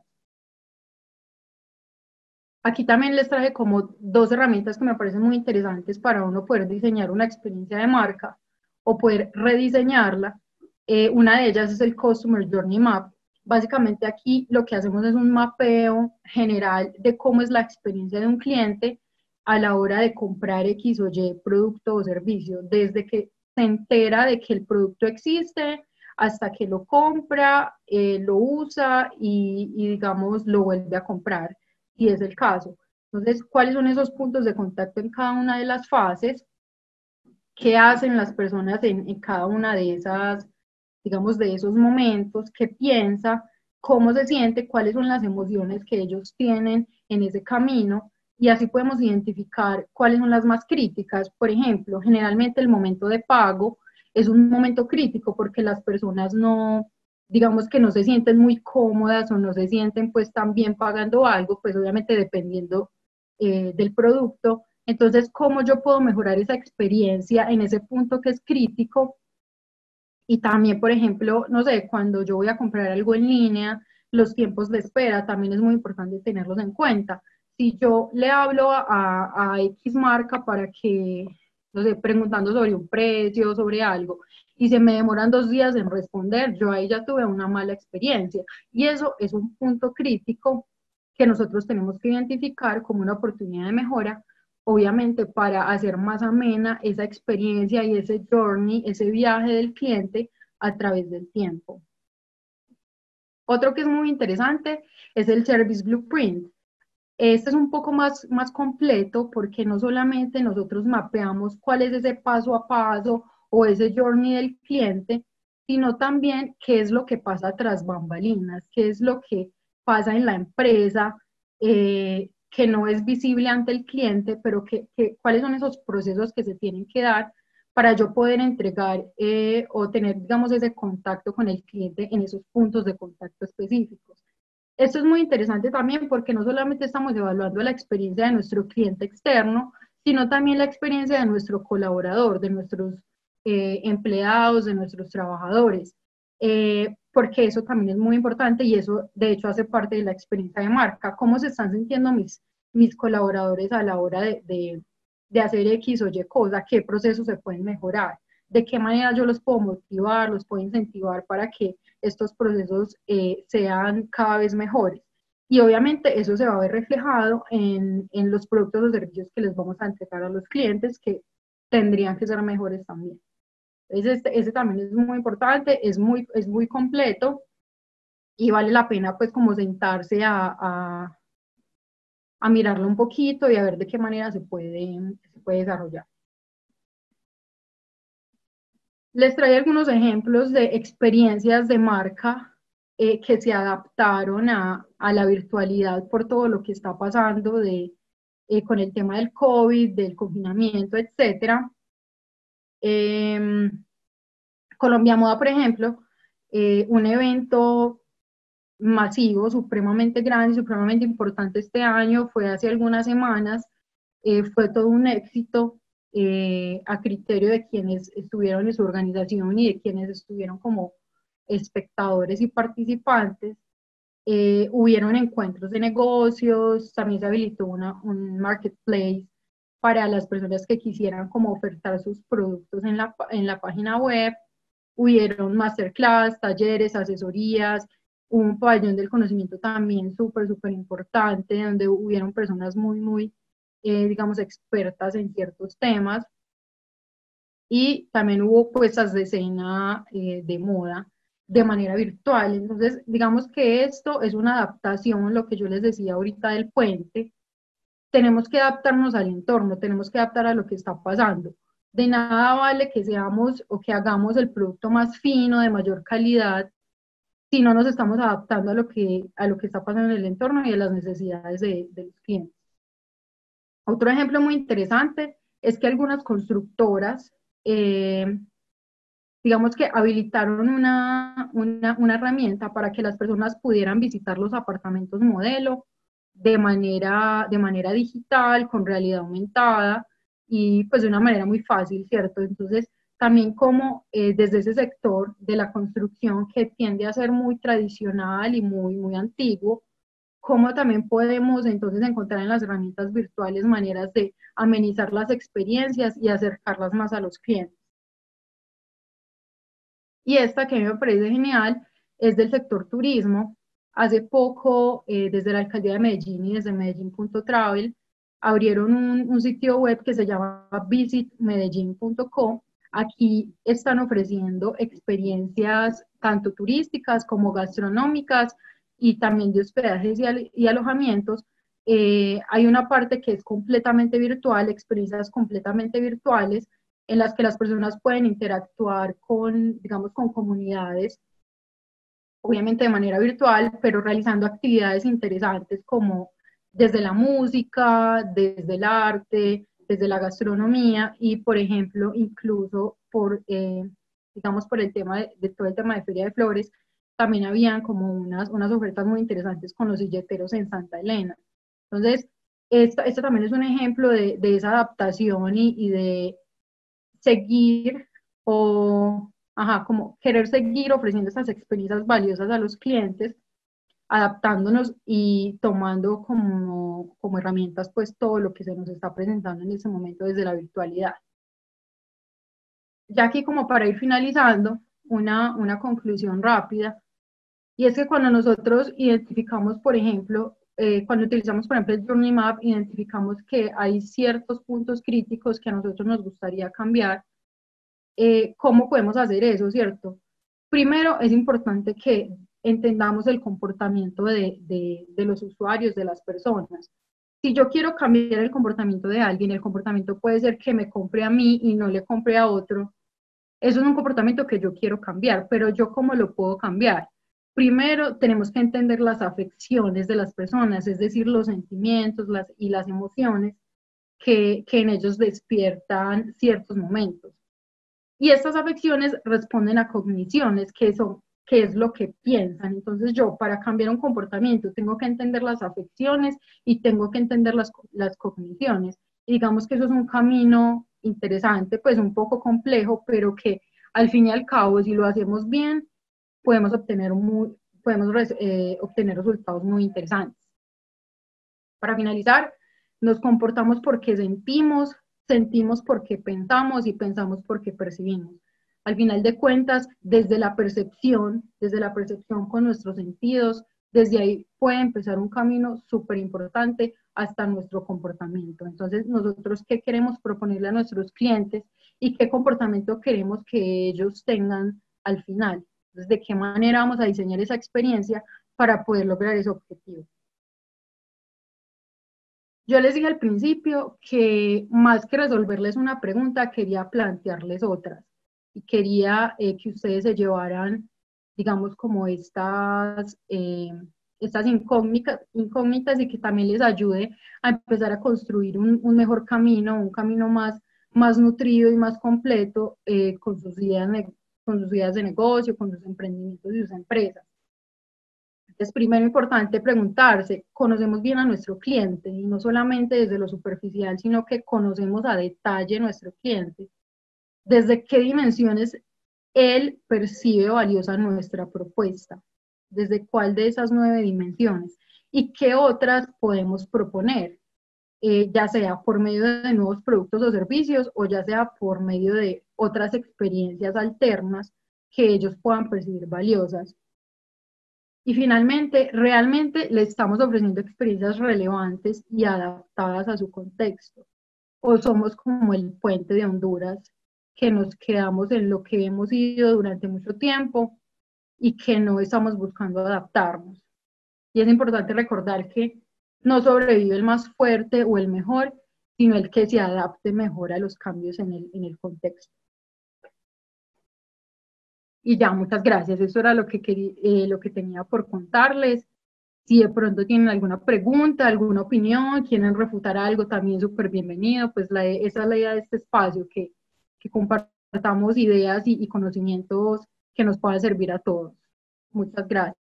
Aquí también les traje como dos herramientas que me parecen muy interesantes para uno poder diseñar una experiencia de marca o poder rediseñarla. Eh, una de ellas es el Customer Journey Map. Básicamente aquí lo que hacemos es un mapeo general de cómo es la experiencia de un cliente a la hora de comprar X o Y producto o servicio, desde que se entera de que el producto existe hasta que lo compra, eh, lo usa y, y digamos lo vuelve a comprar, si es el caso. Entonces, ¿cuáles son esos puntos de contacto en cada una de las fases? ¿Qué hacen las personas en, en cada una de esas, digamos, de esos momentos? ¿Qué piensa? ¿Cómo se siente? ¿Cuáles son las emociones que ellos tienen en ese camino? Y así podemos identificar cuáles son las más críticas. Por ejemplo, generalmente el momento de pago es un momento crítico porque las personas no, digamos que no se sienten muy cómodas o no se sienten pues tan bien pagando algo, pues obviamente dependiendo eh, del producto. Entonces, ¿cómo yo puedo mejorar esa experiencia en ese punto que es crítico? Y también, por ejemplo, no sé, cuando yo voy a comprar algo en línea, los tiempos de espera también es muy importante tenerlos en cuenta. Si yo le hablo a, a X marca para que, no sé, preguntando sobre un precio, sobre algo, y se me demoran dos días en responder, yo ahí ya tuve una mala experiencia. Y eso es un punto crítico que nosotros tenemos que identificar como una oportunidad de mejora, obviamente para hacer más amena esa experiencia y ese journey, ese viaje del cliente a través del tiempo. Otro que es muy interesante es el Service Blueprint. Este es un poco más, más completo porque no solamente nosotros mapeamos cuál es ese paso a paso o ese journey del cliente, sino también qué es lo que pasa tras bambalinas, qué es lo que pasa en la empresa, eh, que no es visible ante el cliente, pero que, que, cuáles son esos procesos que se tienen que dar para yo poder entregar eh, o tener, digamos, ese contacto con el cliente en esos puntos de contacto específicos. Esto es muy interesante también porque no solamente estamos evaluando la experiencia de nuestro cliente externo, sino también la experiencia de nuestro colaborador, de nuestros eh, empleados, de nuestros trabajadores, eh, porque eso también es muy importante y eso de hecho hace parte de la experiencia de marca. ¿Cómo se están sintiendo mis, mis colaboradores a la hora de, de, de hacer X o Y cosa? ¿Qué procesos se pueden mejorar? ¿De qué manera yo los puedo motivar, los puedo incentivar para que estos procesos eh, sean cada vez mejores. Y obviamente eso se va a ver reflejado en, en los productos o servicios que les vamos a entregar a los clientes, que tendrían que ser mejores también. Entonces, este, ese también es muy importante, es muy, es muy completo y vale la pena pues como sentarse a, a, a mirarlo un poquito y a ver de qué manera se puede, se puede desarrollar. Les traigo algunos ejemplos de experiencias de marca eh, que se adaptaron a, a, la virtualidad por todo lo que está pasando de, eh, con el tema del COVID, del confinamiento, etcétera. Eh, Colombia Moda, por ejemplo, eh, un evento masivo, supremamente grande, supremamente importante este año, fue hace algunas semanas, eh, fue todo un éxito eh, a criterio de quienes estuvieron en su organización y de quienes estuvieron como espectadores y participantes. Eh, hubieron encuentros de negocios, también se habilitó una, un marketplace para las personas que quisieran como ofertar sus productos en la, en la página web. Hubieron masterclass, talleres, asesorías, un pabellón del conocimiento también súper, súper importante, donde hubieron personas muy, muy, eh, digamos, expertas en ciertos temas. Y también hubo puestas de escena eh, de moda de manera virtual. Entonces, digamos que esto es una adaptación, lo que yo les decía ahorita del puente. Tenemos que adaptarnos al entorno, tenemos que adaptar a lo que está pasando. De nada vale que seamos o que hagamos el producto más fino, de mayor calidad, si no nos estamos adaptando a lo que, a lo que está pasando en el entorno y a las necesidades de, de los clientes. Otro ejemplo muy interesante es que algunas constructoras, eh, digamos que habilitaron una, una, una herramienta para que las personas pudieran visitar los apartamentos modelo de manera, de manera digital, con realidad aumentada y pues de una manera muy fácil, ¿cierto? Entonces, también como eh, desde ese sector de la construcción que tiende a ser muy tradicional y muy, muy antiguo, cómo también podemos entonces encontrar en las herramientas virtuales maneras de amenizar las experiencias y acercarlas más a los clientes. Y esta que me parece genial es del sector turismo. Hace poco, eh, desde la alcaldía de Medellín y desde medellín punto travel, abrieron un, un sitio web que se llama visit medellín punto co. Aquí están ofreciendo experiencias tanto turísticas como gastronómicas y también de hospedajes y, al, y alojamientos. Eh, hay una parte que es completamente virtual, experiencias completamente virtuales, en las que las personas pueden interactuar con, digamos, con comunidades, obviamente de manera virtual, pero realizando actividades interesantes como desde la música, desde el arte, desde la gastronomía y, por ejemplo, incluso por, eh, digamos, por el tema de, de, todo el tema de Feria de Flores, también habían como unas, unas ofertas muy interesantes con los silleteros en Santa Elena. Entonces, esto, esto también es un ejemplo de, de esa adaptación y, y de seguir o, ajá, como querer seguir ofreciendo esas experiencias valiosas a los clientes, adaptándonos y tomando como, como herramientas pues todo lo que se nos está presentando en ese momento desde la virtualidad. Ya aquí como para ir finalizando, una, una conclusión rápida, y es que cuando nosotros identificamos, por ejemplo, eh, cuando utilizamos, por ejemplo, el Journey Map, identificamos que hay ciertos puntos críticos que a nosotros nos gustaría cambiar. Eh, ¿Cómo podemos hacer eso, cierto? Primero, es importante que entendamos el comportamiento de, de, de los usuarios, de las personas. Si yo quiero cambiar el comportamiento de alguien, el comportamiento puede ser que me compre a mí y no le compre a otro. Eso es un comportamiento que yo quiero cambiar, pero ¿yo cómo lo puedo cambiar? Primero, tenemos que entender las afecciones de las personas, es decir, los sentimientos las, y las emociones que, que en ellos despiertan ciertos momentos. Y estas afecciones responden a cogniciones, que, son, que es lo que piensan. Entonces yo, para cambiar un comportamiento, tengo que entender las afecciones y tengo que entender las, las cogniciones. Y digamos que eso es un camino interesante, pues un poco complejo, pero que al fin y al cabo, si lo hacemos bien, podemos obtener, muy, podemos, eh, obtener resultados muy interesantes. Para finalizar, nos comportamos porque sentimos, sentimos porque pensamos y pensamos porque percibimos. Al final de cuentas, desde la percepción, desde la percepción con nuestros sentidos, desde ahí puede empezar un camino súper importante hasta nuestro comportamiento. Entonces, nosotros, ¿qué queremos proponerle a nuestros clientes y qué comportamiento queremos que ellos tengan al final? Entonces, ¿de qué manera vamos a diseñar esa experiencia para poder lograr ese objetivo? Yo les dije al principio que más que resolverles una pregunta, quería plantearles otras y quería eh, que ustedes se llevaran, digamos, como estas, eh, estas incógnitas, incógnitas y que también les ayude a empezar a construir un, un mejor camino, un camino más, más nutrido y más completo eh, con, sus ideas, con sus ideas de negocio, con sus emprendimientos y sus empresas. Es primero importante preguntarse, ¿conocemos bien a nuestro cliente? Y no solamente desde lo superficial, sino que conocemos a detalle nuestro cliente. ¿Desde qué dimensiones él percibe valiosa nuestra propuesta? ¿Desde cuál de esas nueve dimensiones? ¿Y qué otras podemos proponer? Eh, ya sea por medio de nuevos productos o servicios o ya sea por medio de otras experiencias alternas que ellos puedan percibir valiosas. Y finalmente, realmente le estamos ofreciendo experiencias relevantes y adaptadas a su contexto. O somos como el puente de Honduras, que nos quedamos en lo que hemos ido durante mucho tiempo y que no estamos buscando adaptarnos. Y es importante recordar que no sobrevive el más fuerte o el mejor, sino el que se adapte mejor a los cambios en el, en el contexto. Y ya, muchas gracias. Eso era lo que, quería, eh, lo que tenía por contarles. Si de pronto tienen alguna pregunta, alguna opinión, quieren refutar algo, también súper bienvenido. Pues la, esa es la idea de este espacio, que, que compartamos ideas y, y conocimientos que nos puedan servir a todos. Muchas gracias.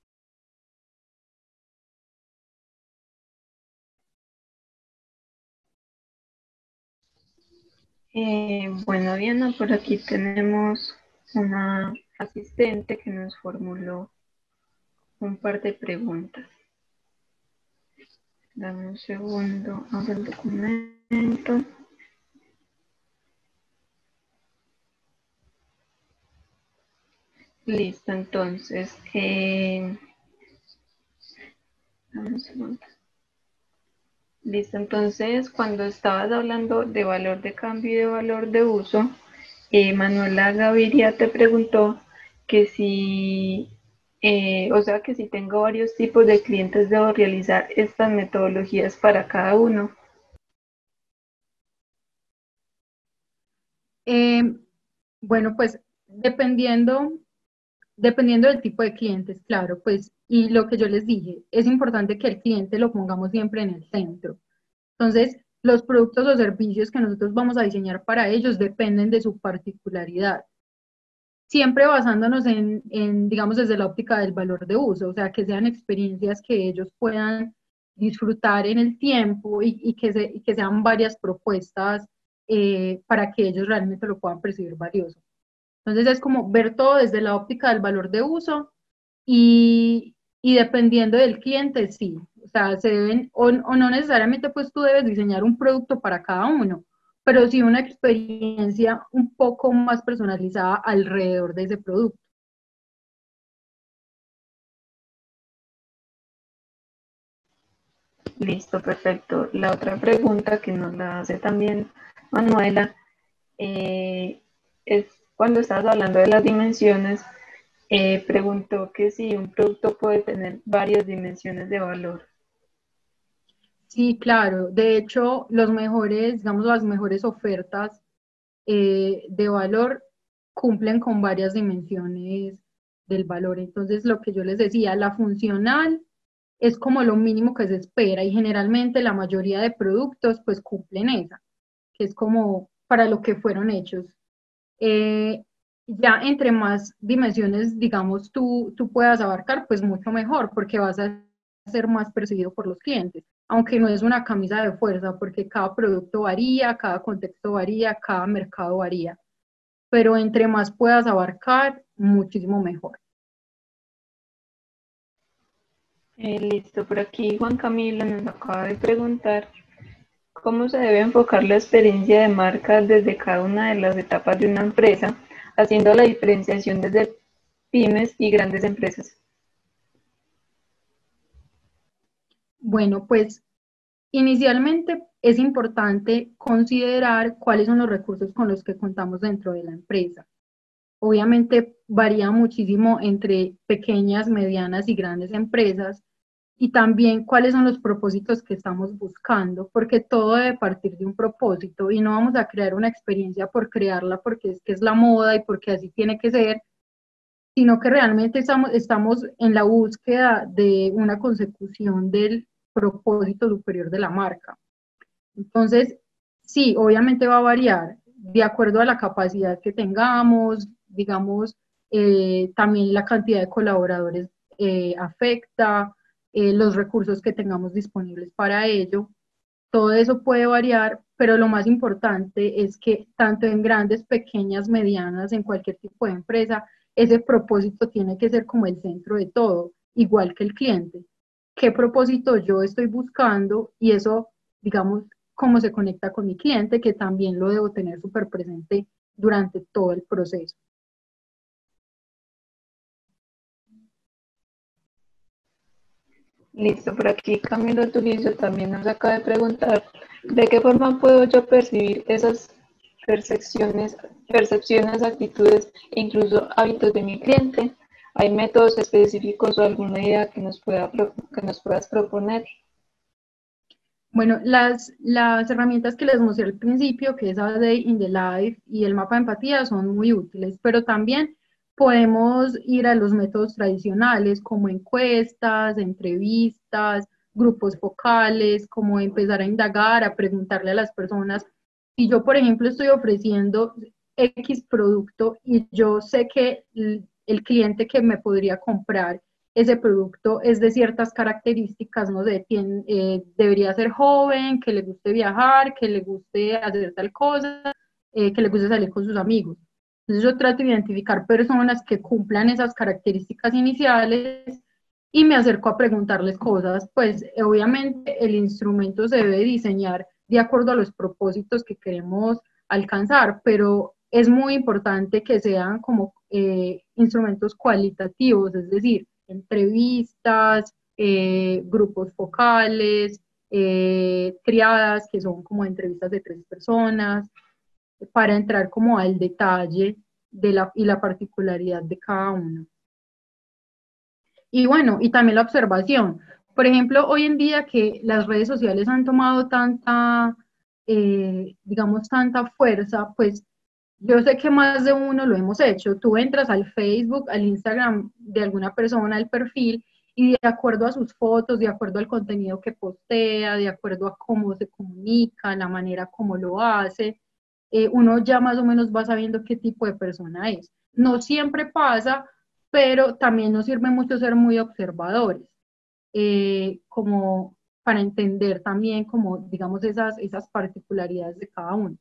Eh, bueno, Diana, por aquí tenemos una asistente que nos formuló un par de preguntas. Dame un segundo, abro el documento. Listo, entonces, eh, dame un segundo. Listo, entonces, cuando estabas hablando de valor de cambio y de valor de uso, eh, Manuela Gaviria te preguntó que si, eh, o sea, que si tengo varios tipos de clientes, debo realizar estas metodologías para cada uno. Eh, bueno, pues dependiendo, dependiendo del tipo de clientes, claro, pues, y lo que yo les dije, es importante que el cliente lo pongamos siempre en el centro. Entonces, los productos o servicios que nosotros vamos a diseñar para ellos dependen de su particularidad. Siempre basándonos en, en, digamos, desde la óptica del valor de uso, o sea, que sean experiencias que ellos puedan disfrutar en el tiempo y, y, que, se, y que sean varias propuestas eh, para que ellos realmente lo puedan percibir valioso. Entonces es como ver todo desde la óptica del valor de uso y, y dependiendo del cliente, sí. O sea, se deben, o, o no necesariamente pues tú debes diseñar un producto para cada uno, pero sí una experiencia un poco más personalizada alrededor de ese producto. Listo, perfecto. La otra pregunta que nos la hace también Manuela eh, es cuando estabas hablando de las dimensiones, eh, preguntó que si un producto puede tener varias dimensiones de valor. Sí, claro. De hecho, los mejores, digamos, las mejores ofertas eh, de valor cumplen con varias dimensiones del valor. Entonces, lo que yo les decía, la funcional es como lo mínimo que se espera y generalmente la mayoría de productos pues cumplen esa, que es como para lo que fueron hechos. Eh, ya entre más dimensiones, digamos, tú, tú puedas abarcar, pues mucho mejor, porque vas a ser más percibido por los clientes, aunque no es una camisa de fuerza, porque cada producto varía, cada contexto varía, cada mercado varía, pero entre más puedas abarcar, muchísimo mejor. Eh, listo, por aquí Juan Camilo nos acaba de preguntar cómo se debe enfocar la experiencia de marca desde cada una de las etapas de una empresa, haciendo la diferenciación desde pymes y grandes empresas? Bueno, pues inicialmente es importante considerar cuáles son los recursos con los que contamos dentro de la empresa. Obviamente varía muchísimo entre pequeñas, medianas y grandes empresas, y también cuáles son los propósitos que estamos buscando, porque todo debe partir de un propósito y no vamos a crear una experiencia por crearla porque es que es la moda y porque así tiene que ser, sino que realmente estamos, estamos en la búsqueda de una consecución del propósito superior de la marca. Entonces, sí, obviamente va a variar de acuerdo a la capacidad que tengamos, digamos, eh, también la cantidad de colaboradores eh, afecta, eh, los recursos que tengamos disponibles para ello. Todo eso puede variar, pero lo más importante es que tanto en grandes, pequeñas, medianas, en cualquier tipo de empresa, ese propósito tiene que ser como el centro de todo, igual que el cliente. ¿Qué propósito yo estoy buscando? Y eso, digamos, cómo se conecta con mi cliente, que también lo debo tener súper presente durante todo el proceso. Listo, por aquí Camilo Turizo también nos acaba de preguntar, ¿de qué forma puedo yo percibir esas percepciones, percepciones, actitudes e incluso hábitos de mi cliente? ¿Hay métodos específicos o alguna idea que nos, pueda, que nos puedas proponer? Bueno, las, las herramientas que les mostré al principio, que es A Day in the Life y el mapa de empatía, son muy útiles, pero también podemos ir a los métodos tradicionales como encuestas, entrevistas, grupos focales, como empezar a indagar, a preguntarle a las personas. Si yo, por ejemplo, estoy ofreciendo X producto y yo sé que el, el cliente que me podría comprar ese producto es de ciertas características, no sé, tiene, eh, debería ser joven, que le guste viajar, que le guste hacer tal cosa, eh, que le guste salir con sus amigos. Entonces yo trato de identificar personas que cumplan esas características iniciales y me acerco a preguntarles cosas. Pues obviamente el instrumento se debe diseñar de acuerdo a los propósitos que queremos alcanzar, pero es muy importante que sean como eh, instrumentos cualitativos, es decir, entrevistas, eh, grupos focales, eh, triadas, que son como entrevistas de tres personas, para entrar como al detalle de la, y la particularidad de cada uno. Y bueno, y también la observación. Por ejemplo, hoy en día que las redes sociales han tomado tanta, eh, digamos, tanta fuerza, pues yo sé que más de uno lo hemos hecho. Tú entras al Facebook, al Instagram de alguna persona, al perfil, y de acuerdo a sus fotos, de acuerdo al contenido que postea, de acuerdo a cómo se comunica, la manera como lo hace, eh, uno ya más o menos va sabiendo qué tipo de persona es. No siempre pasa, pero también nos sirve mucho ser muy observadores, eh, como para entender también como, digamos, esas, esas particularidades de cada uno.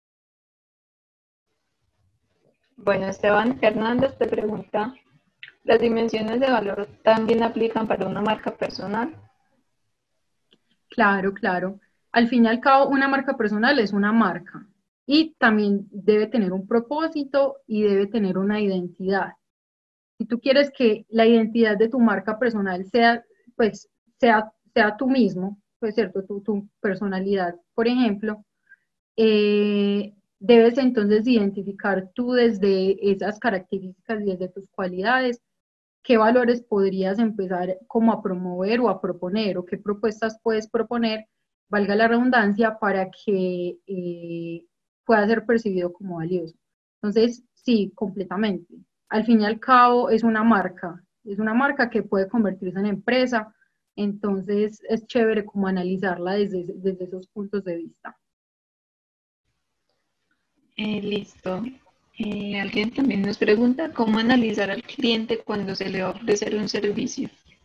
Bueno, Esteban Hernández te pregunta, ¿las dimensiones de valor también aplican para una marca personal? Claro, claro. Al fin y al cabo, una marca personal es una marca y también debe tener un propósito y debe tener una identidad. Si tú quieres que la identidad de tu marca personal sea, pues, sea, sea tú mismo, pues, cierto, tu, tu personalidad, por ejemplo, eh, debes entonces identificar tú desde esas características y desde tus cualidades qué valores podrías empezar como a promover o a proponer o qué propuestas puedes proponer, valga la redundancia, para que eh, pueda ser percibido como valioso. Entonces, sí, completamente. Al fin y al cabo es una marca, es una marca que puede convertirse en empresa, entonces es chévere como analizarla desde, desde esos puntos de vista. Eh, listo. Eh, alguien también nos pregunta cómo analizar al cliente cuando se le va a ofrecer un servicio.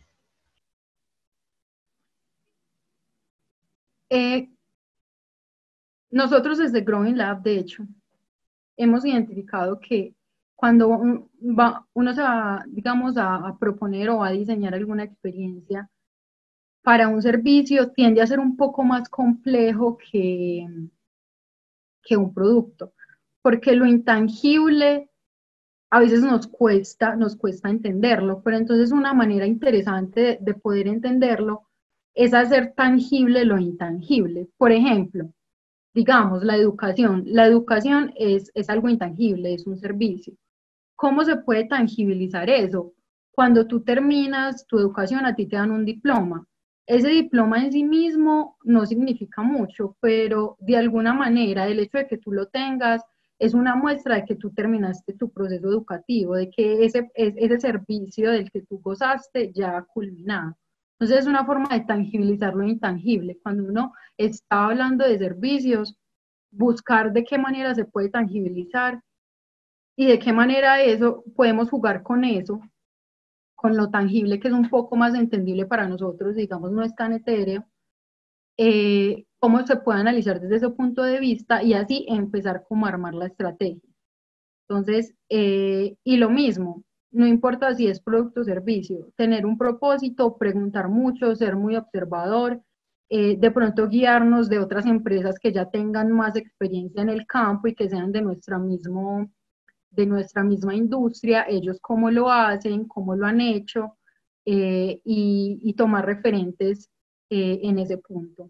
Eh, nosotros desde Growing Lab, de hecho, hemos identificado que cuando un, va, uno se va, digamos, a, a proponer o a diseñar alguna experiencia para un servicio, tiende a ser un poco más complejo que, que un producto, porque lo intangible a veces nos cuesta, nos cuesta entenderlo, pero entonces una manera interesante de, de poder entenderlo es hacer tangible lo intangible. Por ejemplo, digamos, la educación. La educación es, es algo intangible, es un servicio. ¿Cómo se puede tangibilizar eso? Cuando tú terminas tu educación, a ti te dan un diploma. Ese diploma en sí mismo no significa mucho, pero de alguna manera el hecho de que tú lo tengas es una muestra de que tú terminaste tu proceso educativo, de que ese, ese servicio del que tú gozaste ya ha culminado. Entonces es una forma de tangibilizar lo intangible. Cuando uno está hablando de servicios, buscar de qué manera se puede tangibilizar y de qué manera eso podemos jugar con eso, con lo tangible que es un poco más entendible para nosotros, digamos, no es tan etéreo, eh, cómo se puede analizar desde ese punto de vista y así empezar como a armar la estrategia. Entonces, eh, y lo mismo, no importa si es producto o servicio, tener un propósito, preguntar mucho, ser muy observador, eh, de pronto guiarnos de otras empresas que ya tengan más experiencia en el campo y que sean de nuestra mismo, de nuestra misma industria, ellos cómo lo hacen, cómo lo han hecho, eh, y, y, tomar referentes eh, en ese punto.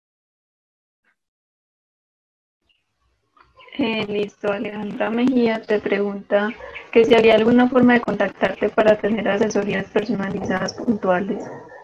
Eh, listo, Alejandra Mejía te pregunta que si había alguna forma de contactarte para tener asesorías personalizadas puntuales.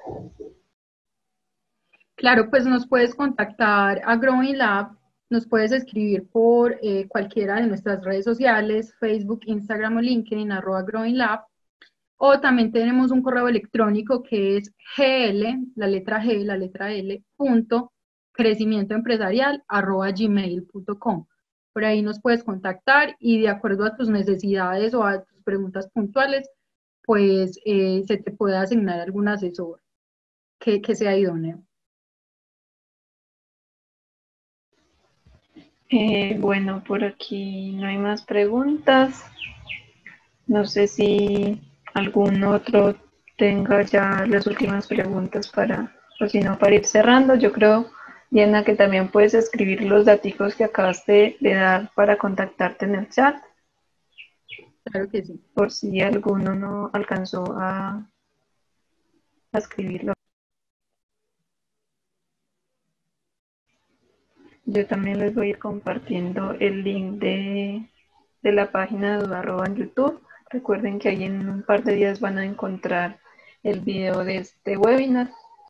Claro, pues nos puedes contactar a Growing Lab, nos puedes escribir por eh, cualquiera de nuestras redes sociales, Facebook, Instagram o LinkedIn, arroba Growing Lab, o también tenemos un correo electrónico que es gl, la letra G, la letra L, punto, crecimiento empresarial, arroba gmail punto com. Por ahí nos puedes contactar y de acuerdo a tus necesidades o a tus preguntas puntuales, pues eh, se te puede asignar algún asesor que, que sea idóneo. Eh, bueno, por aquí no hay más preguntas. No sé si algún otro tenga ya las últimas preguntas para, o si no, para ir cerrando. Yo creo, Diana, que también puedes escribir los datos que acabaste de dar para contactarte en el chat. Claro que sí. Por si alguno no alcanzó a, a escribirlo. Yo también les voy a ir compartiendo el link de, de la página de Dudarroba en YouTube. Recuerden que ahí en un par de días van a encontrar el video de este webinar.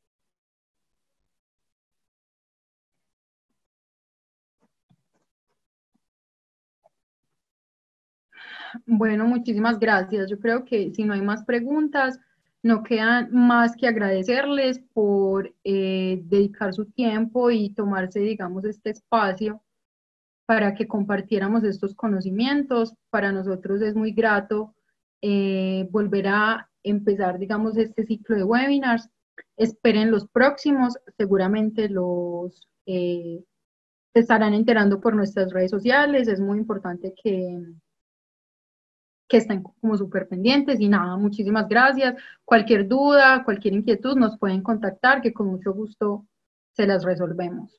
Bueno, muchísimas gracias. Yo creo que si no hay más preguntas, no queda más que agradecerles por eh, dedicar su tiempo y tomarse, digamos, este espacio para que compartiéramos estos conocimientos. Para nosotros es muy grato eh, volver a empezar, digamos, este ciclo de webinars. Esperen los próximos, seguramente los eh, se estarán enterando por nuestras redes sociales. Es muy importante que que estén como súper pendientes y nada, muchísimas gracias. Cualquier duda, cualquier inquietud nos pueden contactar, que con mucho gusto se las resolvemos.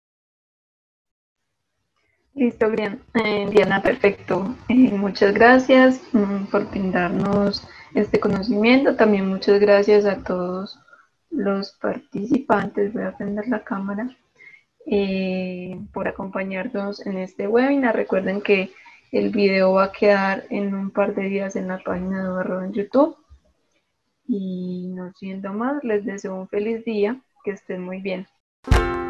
Listo, bien. Eh, Diana, perfecto. Eh, muchas gracias mm, por brindarnos este conocimiento. También muchas gracias a todos los participantes. Voy a prender la cámara. Eh, por acompañarnos en este webinar. Recuerden que el video va a quedar en un par de días en la página de Dudarroba en YouTube. Y no siendo más, les deseo un feliz día, que estén muy bien.